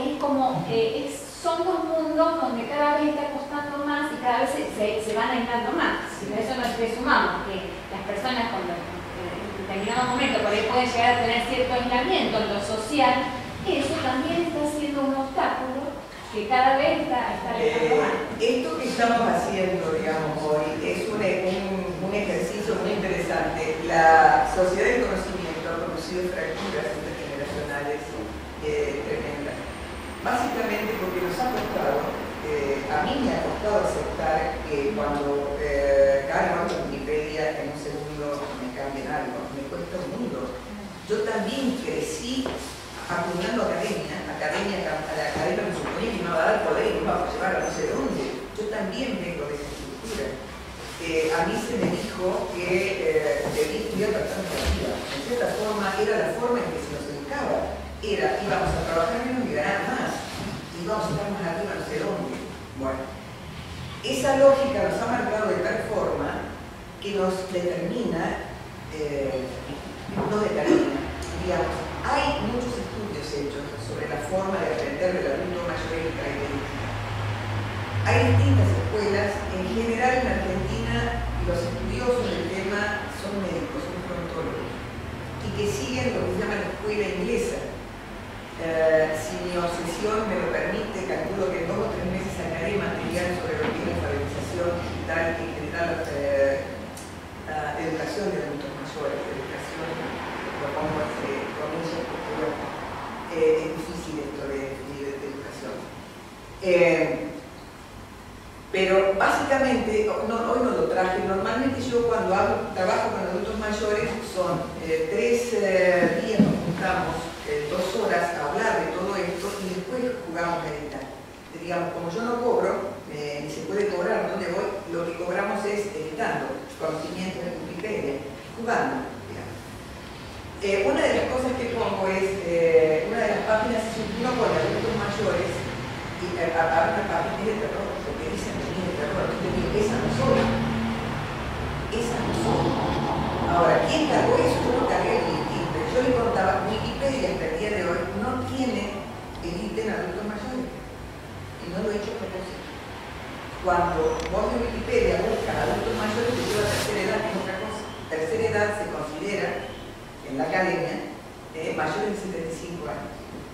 son dos mundos donde cada vez está costando más y cada vez se van aislando más. A eso nos sumamos que las personas cuando en determinado momento por ahí pueden llegar a tener cierto aislamiento en lo social, eso también está siendo un obstáculo que cada vez está alejando más. Esto que estamos haciendo, digamos, hoy es un ejercicio muy interesante. La sociedad del conocimiento ha producido fracturas intergeneracionales tremendas. Básicamente porque nos ha costado, a mí me ha costado aceptar que cuando cargo en Wikipedia en un segundo me cambien algo, me cuesta un mundo. Yo también crecí acumulando academia a la academia me suponía que me iba a dar poder y me iba a llevar a no sé dónde. Yo también vengo de esa estructura. A mí se me dijo que debí estudiar bastante la vida. En cierta forma era la forma en que se nos educaba. Íbamos a trabajar menos y ganar más. Íbamos a estar más arriba no sé dónde. Bueno, esa lógica nos ha marcado de tal forma que nos determina, digamos, hay muchos estudios hechos sobre la forma de aprender del adulto mayor y característica. Hay distintas escuelas, en general en Argentina los estudiosos del tema son médicos, son odontólogos, y que siguen lo que se llama la escuela inglesa. Si mi obsesión me lo permite, calculo que en 2 o 3 meses sacaré material sobre lo que es la alfabetización digital y general educación de adultos mayores, educación, lo pongo entre comillas porque bueno, es difícil esto de educación. Pero básicamente, hoy no lo traje, normalmente yo cuando trabajo con adultos mayores son 3 días nos juntamos 2 horas a hablar de todo esto y después jugamos a editar. Digamos, como yo no cobro, ni se puede cobrar donde voy, lo que cobramos es editando conocimientos de Wikipedia, jugando. Una de las cosas que pongo es, una de las páginas es un blog de adultos mayores y habla una página de terror, porque dicen que es de terror, esa no soy. Esa no soy. Ahora, ¿quién cargó eso? Yo no cargué el LinkedIn, pero yo le contaba, Wikipedia hasta el día de hoy no tiene editen adultos mayores. Y no lo he hecho a propósito. Cuando vos en Wikipedia buscas adultos mayores, te lleva a tercera edad, que es otra cosa. Tercera edad se considera en la academia mayores de 75 años.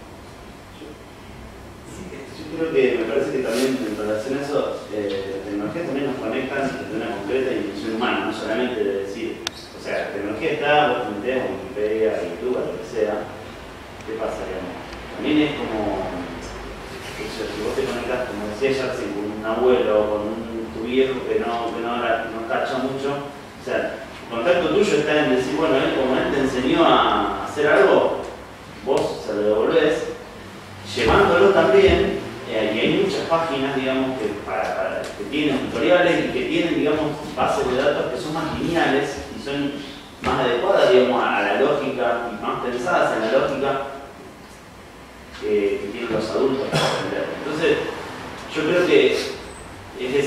Yo creo que me parece que también en relación a eso, las tecnologías también nos conectan de una concreta dimensión humana, no solamente de decir, o sea, la tecnología está, vos te metés a Wikipedia, a YouTube, a lo que sea, ¿qué pasa? Digamos? También es como, si vos te conectas, como decía Yarsi, con un abuelo, con tu viejo que no cacha mucho, o sea, el contacto tuyo está en decir, bueno, él como él te enseñó a hacer algo, vos se lo devolvés, llevándolo también, y hay muchas páginas, digamos, que tienen tutoriales y que tienen, digamos, bases de datos que son más lineales y son más adecuadas, digamos, a la lógica y más pensadas en la lógica que tienen los adultos para aprender. Entonces, yo creo que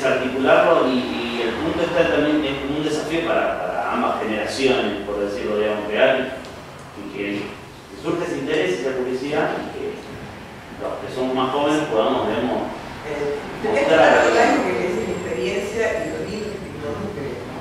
desarticularlo y el punto está también es un desafío para ambas generaciones, por decirlo, digamos, real, y que surge ese interés y esa curiosidad y que los que somos más jóvenes podamos, digamos, Esto para lo que es mi experiencia y los libros que yo creo, ¿no?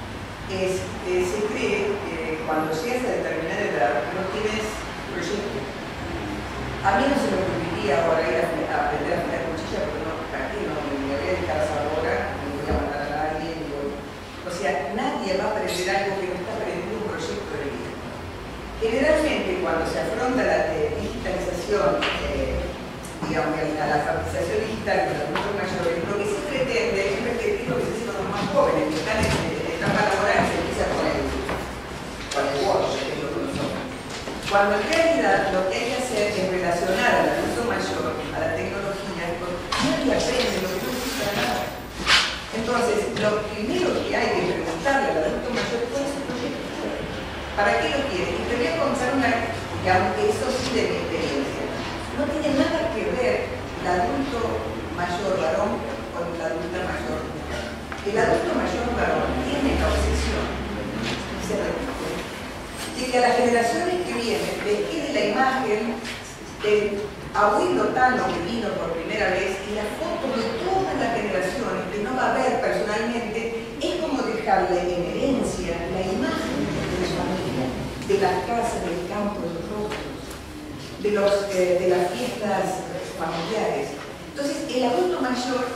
Se cree que cuando llegas a determinada edad no tienes proyecto. A mí no se me ocurriría ahora ir a aprender a afilar cuchilla porque no, ¿para qué? No me voy a dedicar a esa hora, no voy a matar a nadie. O sea, nadie va a aprender algo que no está aprendiendo un proyecto de vida. Generalmente cuando se afronta la digitalización, digamos, a la alfabetización digital de los adultos mayores, lo que se pretende es repetir lo que se hace con los más jóvenes, que están en etapa laboral, se empieza con el Word, que es lo que nosotros. Cuando en realidad lo que hay que hacer es relacionar al adulto mayor a la tecnología, porque nadie aprende lo que no existe nada. Entonces, lo primero que hay que preguntarle al adulto mayor es cuál es su proyecto. ¿Para qué lo quiere? Y te voy a contar una, digamos, eso sí de mi experiencia. No tiene nada que ver el adulto mayor varón con la adulta mayor mujer. El adulto mayor varón tiene la obsesión, y se repite, de que a las generaciones que vienen les quede la imagen del abuelo Tano que vino por primera vez y la foto de todas las generaciones que no va a ver personalmente, es como dejarle en herencia la imagen de su familia, de las casas, del campo, de los rostros, de las fiestas familiares. Entonces, el adulto mayor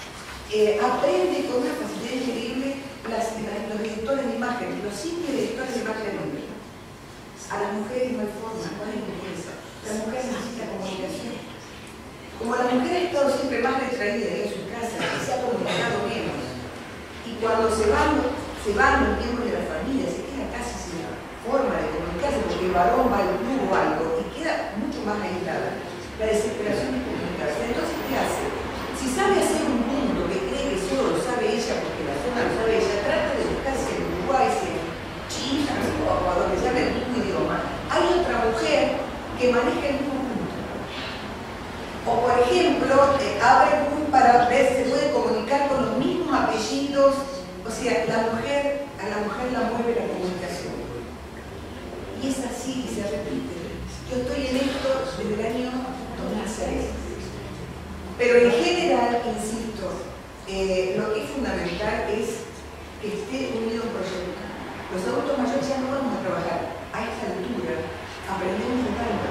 aprende con una facilidad increíble los directores de imagen, los simples directores de imagen. A las mujeres no hay forma, no hay interés. La mujer necesita comunicación. Como la mujer ha estado siempre más retraída en su casa, que se ha comunicado menos, y cuando se van los miembros de la familia, se queda casi sin forma de comunicarse, porque el varón va al club o algo, y queda mucho más aislada. La desesperación de comunicarse. Entonces, ¿qué hace? Si sabe hacer un punto que cree que solo lo sabe ella, porque la zona lo sabe ella, trata de buscarse en Uruguay, en China, o a donde se habla el mismo idioma. Hay otra mujer que maneja el mismo punto. O, por ejemplo, abre un para ver si se puede comunicar con los mismos apellidos. O sea, a la mujer la mueve la comunicación. Y es así y se repite. Yo estoy en esto desde el año 2006. Pero en general, insisto, lo que es fundamental es que esté unido un proyecto. Los adultos mayores ya no vamos a trabajar a esta altura, aprendemos jugando.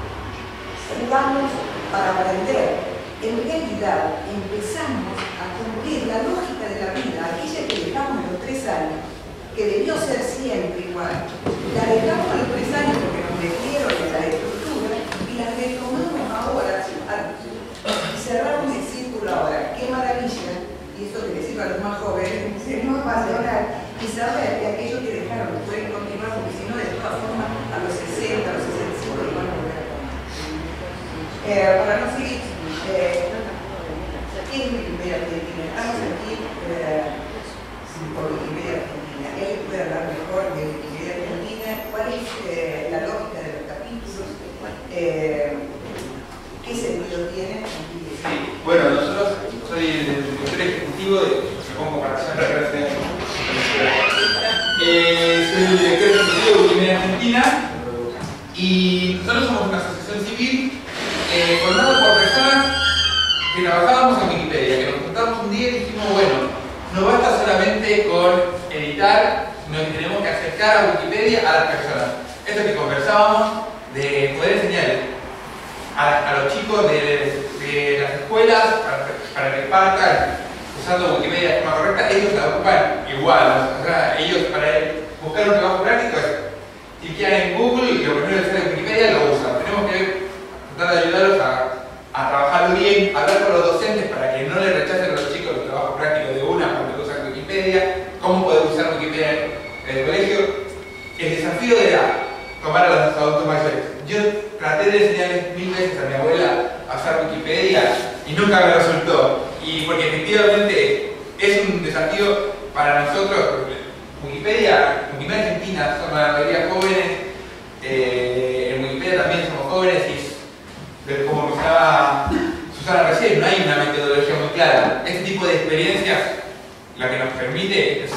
Jugamos para aprender. En realidad, empezamos a cumplir la lógica de la vida, aquella que dejamos a los 3 años, que debió ser siempre igual. La dejamos a los 3 años porque nos metieron en la estructura y la retomamos ahora y cerramos el círculo ahora. ¡Qué maravilla! Y esto que les sirve a los más jóvenes, no más de orar y saber que aquellos que dejaron pueden continuar, porque si no, de todas formas, a los 60, a los 65 lo van a volver a tomar. Para no seguir, ¿quién es Wikimedia Argentina? Estamos aquí por Wikimedia Argentina. Él puede hablar mejor de Wikimedia Argentina. ¿Cuál es la lógica de los capítulos? ¿Qué sentido tiene? Sí, bueno, soy el director ejecutivo de comparación de redes. Soy el director ejecutivo de Wikimedia Argentina y nosotros somos una asociación civil formada por personas que trabajábamos en Wikipedia, que nos juntamos un día y dijimos, bueno, no basta solamente con editar, sino que tenemos que acercar a Wikipedia a las personas. Esto que conversábamos de poder enseñar a los chicos de las escuelas para que partan usando Wikipedia de forma correcta, ellos la ocupan igual. O sea, ellos para buscar un trabajo práctico es cliquear en Google y lo primero que sale de Wikipedia lo usan. Tenemos que tratar de ayudarlos a trabajar bien, hablar con los docentes para que no le rechacen a los chicos el trabajo práctico de una cuando usan Wikipedia, cómo poder usar Wikipedia en el colegio. El desafío era tomar a los adultos mayores. Yo traté de enseñarles 1000 veces a mi abuela a usar Wikipedia y nunca me resultó. Y porque efectivamente es un desafío para nosotros, porque Wikimedia Argentina son la mayoría jóvenes, en Wikipedia también somos jóvenes y como mencionaba Susana recién, no hay una metodología muy clara. Este tipo de experiencias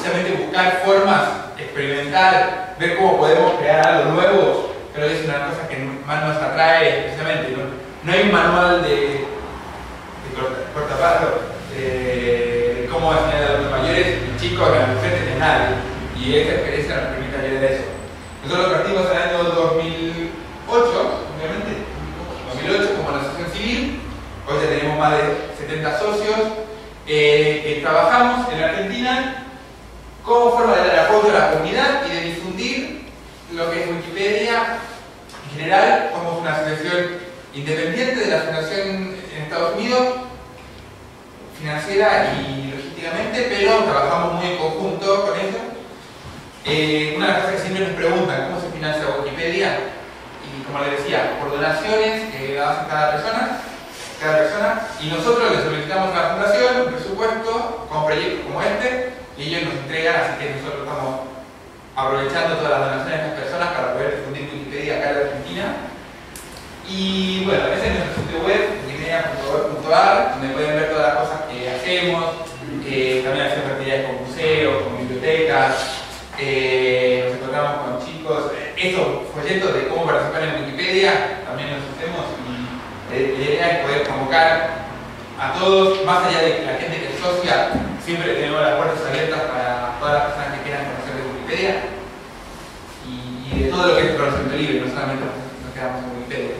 precisamente buscar formas, experimentar, ver cómo podemos crear algo nuevo, creo que es una cosa que más nos atrae precisamente. No hay un manual de cortapaso de cómo enseñar a los mayores, los chicos, a los adolescentes, de nadie. Y esta experiencia nos permite ayudar a eso. Nosotros partimos en el año 2008, obviamente, 2008 como asociación civil. Hoy ya tenemos más de 70 socios que trabajamos en Argentina como forma de dar apoyo a la comunidad y de difundir lo que es Wikipedia. En general, somos una asociación independiente de la fundación en Estados Unidos, financiera y logísticamente, pero trabajamos muy en conjunto con ellos. Una de las cosas que siempre nos preguntan, ¿cómo se financia Wikipedia? Y como les decía, por donaciones que hace cada persona, y nosotros les solicitamos a la fundación un presupuesto con proyectos como este, y ellos nos entregan, así que nosotros estamos aprovechando todas las donaciones de las personas para poder difundir Wikipedia acá en Argentina. Y bueno, ese es nuestro sitio web, wikimedia.org.ar, donde pueden ver todas las cosas que hacemos. También hacemos actividades con museos, con bibliotecas. Nos encontramos con chicos. Esos folletos de cómo participar en Wikipedia también los hacemos. Y la idea es poder convocar a todos, más allá de la gente que es socia, siempre tenemos las puertas abiertas para todas las personas que quieran conocer de Wikipedia y de todo lo que es conocimiento libre, no solamente nos quedamos en Wikipedia.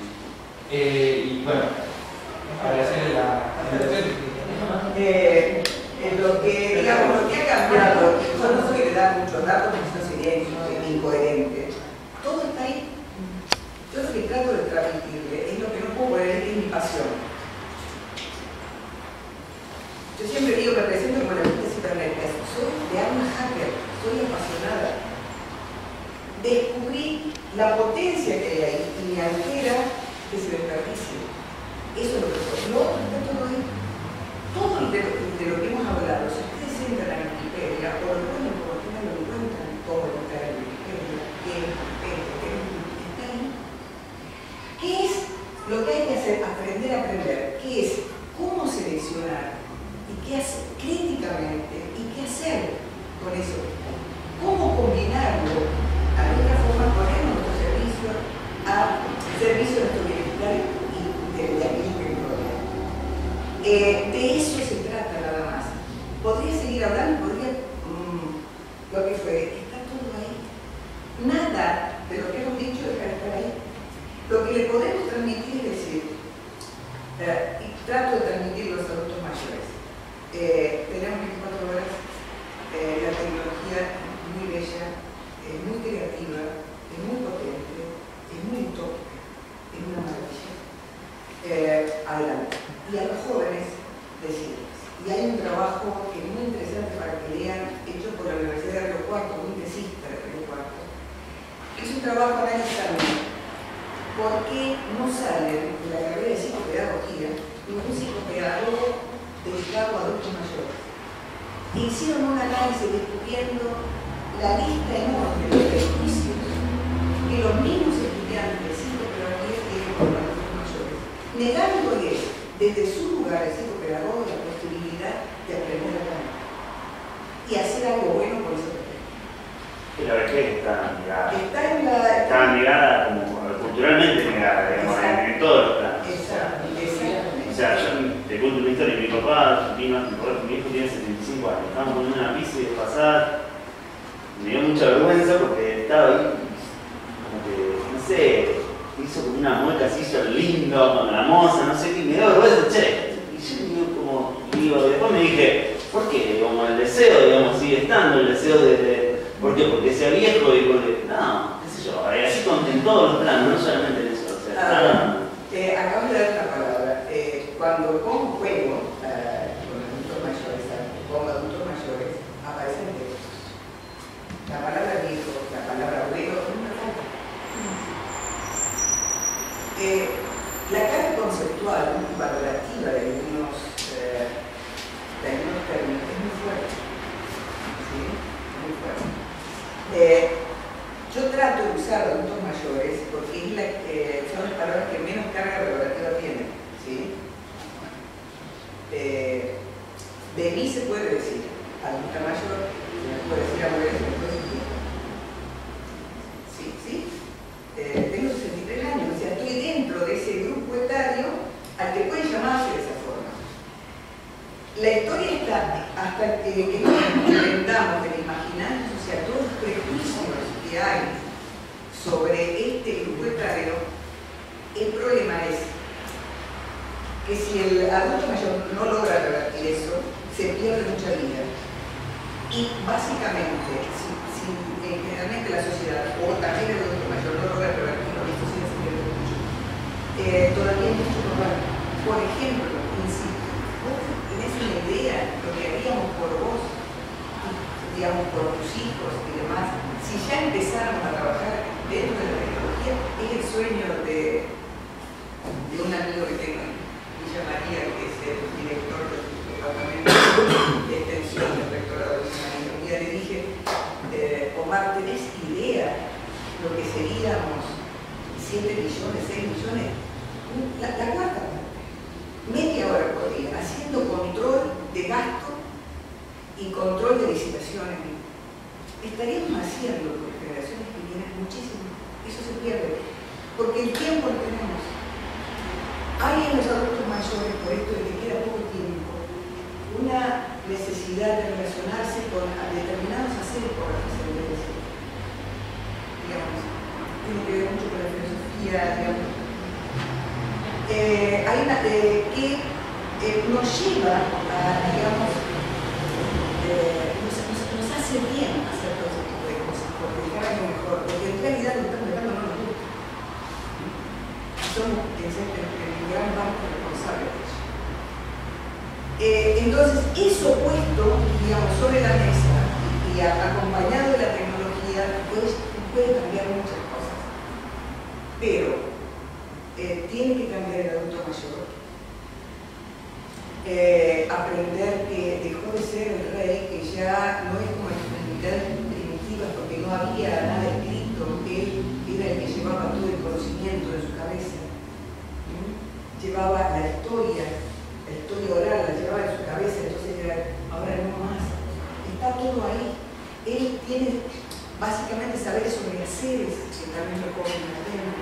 Y bueno, agradecerle la invitación. Lo que ha cambiado, yo no soy de dar muchos datos porque eso sería incoherente. Todo está ahí. Yo lo que trato de transmitirle es lo que no puedo poner, es mi pasión. Yo siempre digo, me presento como la gente cibernética. Soy de alma hacker, soy apasionada. Descubrí la potencia que hay ahí y me altera que se desperdicie. Eso es lo que soy. Lo otro está todo ahí. Todo de lo que hemos hablado, si ustedes entran a Wikipedia, o lo ponen como tengan, lo encuentran todo está en Wikipedia, está ahí. ¿Qué es lo que hay que hacer? Aprender a aprender. ¿Qué es? ¿Cómo seleccionar? ¿Y qué hacer críticamente? ¿Y qué hacer con eso? ¿Cómo combinarlo? A otra forma, poner nuestro servicio a servicio de nuestro bienestar y de aquello que nos rodea. De eso se trata nada más. Podría seguir hablando, lo que fue, está todo ahí. Nada de lo que hemos dicho deja de estar ahí. Lo que le podemos transmitir es decir, y trato de transmitir los adultos mayores. Tenemos 24 horas, la tecnología es muy bella, es muy creativa, es muy potente, es muy utópica, es una maravilla. Adelante. Y a los jóvenes decirles. Y hay un trabajo que es muy interesante para que lean, hecho por la Universidad de Río Cuarto, un tesista de Río Cuarto. Es un trabajo analizando por qué no salen de la carrera de psicopedagogía ningún psicopedagogo dedicado a adultos mayores. E hicieron un análisis descubriendo la lista enorme de prejuicios que los mismos estudiantes de psicopedagogía tienen con los adultos mayores, negándoles desde su lugar de psicopedagogo la posibilidad de aprender a hablar y hacer algo bueno por eso. La vejez está negada. Está negada como culturalmente negada, digamos, en todos los planos. Exactamente. O sea, yo te cuento una historia. Mi papá, mi hijo tiene 75 años. Estábamos poniendo una pizza y de pasada me dio mucha vergüenza porque estaba ahí, como que, no sé, hizo como una mueca así, hizo lindo con la moza, no sé qué, y me dio vergüenza, che. Y yo después me dije, ¿por qué? Como el deseo, digamos, sigue estando, el deseo ¿por qué? Porque sea viejo y porque, no, qué sé yo, así en todos los planos, no solamente en eso. O sea, acabo de dar una palabra. Cuando como juego con adultos mayores, aparecen textos. La palabra viejo, la palabra abuelo, no me falta. La carga conceptual valorativa de algunos términos es muy fuerte. ¿Sí? Muy fuerte. Yo trato de usar adultos mayores porque son las palabras que menos carga valorativa tienen. ¿Sí? De mí se puede decir adulta mayor me puedo decir a mujeres después de tiempo. Sí. Tengo 63 años, o sea, estoy dentro de ese grupo etario al que pueden llamarse de esa forma. La historia está hasta que no entendamos el imaginario, o sea, todos los prejuicios que hay sobre este grupo etario. El problema es que si el adulto mayor no logra revertir eso, se pierde mucha vida. Y básicamente, si generalmente la sociedad, o también el adulto mayor, no logra revertirlo, la sociedad se pierde mucho. Todavía hay mucho problema. Por ejemplo, insisto, vos tenés una idea de lo que haríamos por vos, digamos, por tus hijos y demás. Si ya empezáramos a trabajar dentro de la tecnología, es el sueño de un amigo que tengo en Villa María, que es el director del departamento de extensión del rectorado de Villa María. Un día le dije, Omar, ¿tenés idea lo que seríamos 7 millones, 6 millones? La cuarta parte, media hora por día, haciendo control de gasto y control de licitaciones. Estaríamos haciendo por generaciones que vienen muchísimo. Eso se pierde, porque el tiempo lo tenemos. Hay en los adultos mayores, por esto de que queda poco tiempo, una necesidad de relacionarse con determinados haceres por la facilidad. Digamos, tiene que ver mucho con la filosofía, digamos. Hay una que nos lleva a, digamos, nos hace bien hacer todo ese tipo de cosas, porque dejar algo mejor, porque en realidad lo que estamos dejando no nos gusta. Somos en gran parte responsables de eso. Entonces, eso puesto, digamos, sobre la mesa y acompañado de la tecnología, pues, puede cambiar muchas cosas. Pero tiene que cambiar el adulto mayor. Aprender que dejó de ser el rey, que ya no es como en las comunidades primitivas, porque no había nada escrito, que él era el que llevaba todo el conocimiento de su cabeza. Llevaba la historia oral, la llevaba en su cabeza, entonces ahora no más. Está todo ahí. Él tiene básicamente saberes sobre haceres, que también lo cogen en la tema.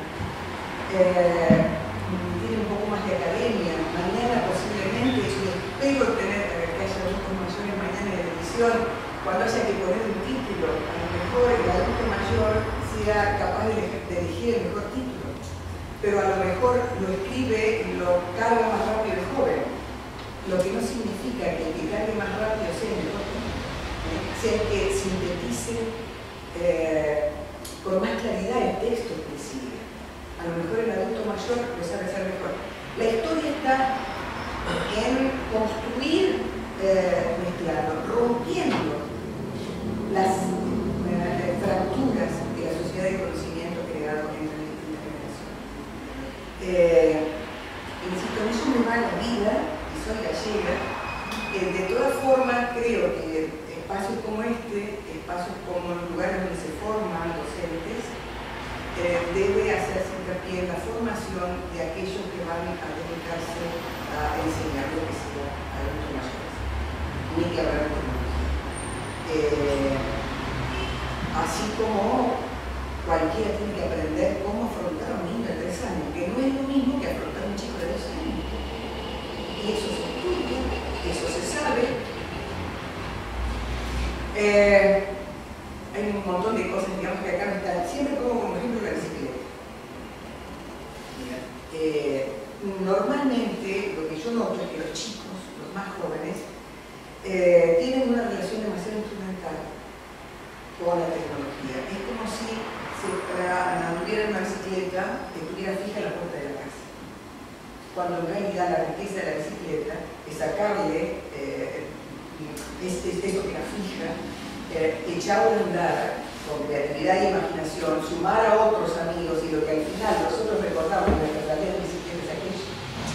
Tiene un poco más de academia. Mañana posiblemente, y espero tener que haya adultos mayores mañana en la edición, cuando haya que poner un título, a lo mejor el adulto mayor sea capaz de elegir el mejor título, pero a lo mejor lo escribe, lo carga más rápido el joven, lo que no significa que el que cargue más rápido sea el mejor título, sea el que sintetice con más claridad el texto que sigue. A lo mejor el adulto mayor lo sabe hacer mejor. La historia está en construir, rompiendo las fracturas de la sociedad de conocimiento creado entre las distintas generaciones. Insisto, en eso me va la vida, y soy gallega. De todas formas, creo que espacios como este, espacios como los lugares donde se forman docentes, debe hacerse hincapié en la formación de aquellos que van a dedicarse a enseñar lo que sea a adultos mayores, ni que hablar de tecnología. Así como cualquiera tiene que aprender cómo afrontar a un niño de 3 años, que no es lo mismo que afrontar a un chico de 2 años. Y eso se estudia, eso se sabe. Hay un montón de cosas, digamos, que acá no están. Siempre pongo como ejemplo la bicicleta. Normalmente, lo que yo noto es que los chicos, los más jóvenes, tienen una relación demasiado instrumental con la tecnología. Es como si se anduviera una bicicleta que estuviera fija en la puerta de la casa. Cuando en realidad la riqueza de la bicicleta es sacarle esto que la fija, echarlo a andar con creatividad y imaginación, sumar a otros amigos y lo que al final nosotros recordamos de la verdadera bicicleta es aquello.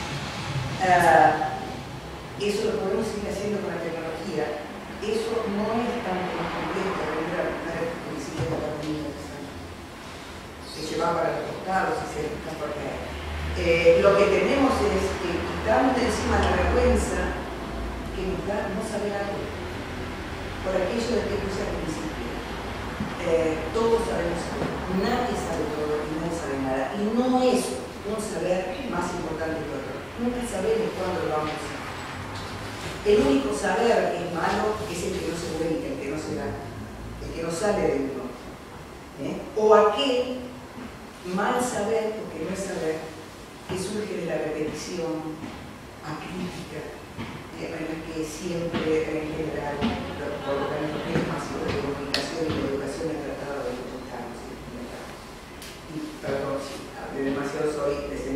Eso lo podemos seguir haciendo con la tecnología. Eso no es tanto más complejo que aprender a andar en bicicleta para un niño de 3 años. Se va para los costados y se está por caer. Lo que tenemos es que quitamos de encima la vergüenza que nos da no saber algo. por aquello de que puse al principio. Todos sabemos algo, nadie sabe todo y nadie sabe nada. Y no es un saber más importante que otro. Nunca sabemos cuándo lo vamos a hacer. El único saber que es malo es el que no se vuelca, el que no se da, el que no sale de uno. O aquel mal saber, porque no es saber, que surge de la repetición acrítica, en la que siempre, en general, por organismos masivos de comunicación y de educación he tratado de ocultarnos y perdón si hablé demasiado, soy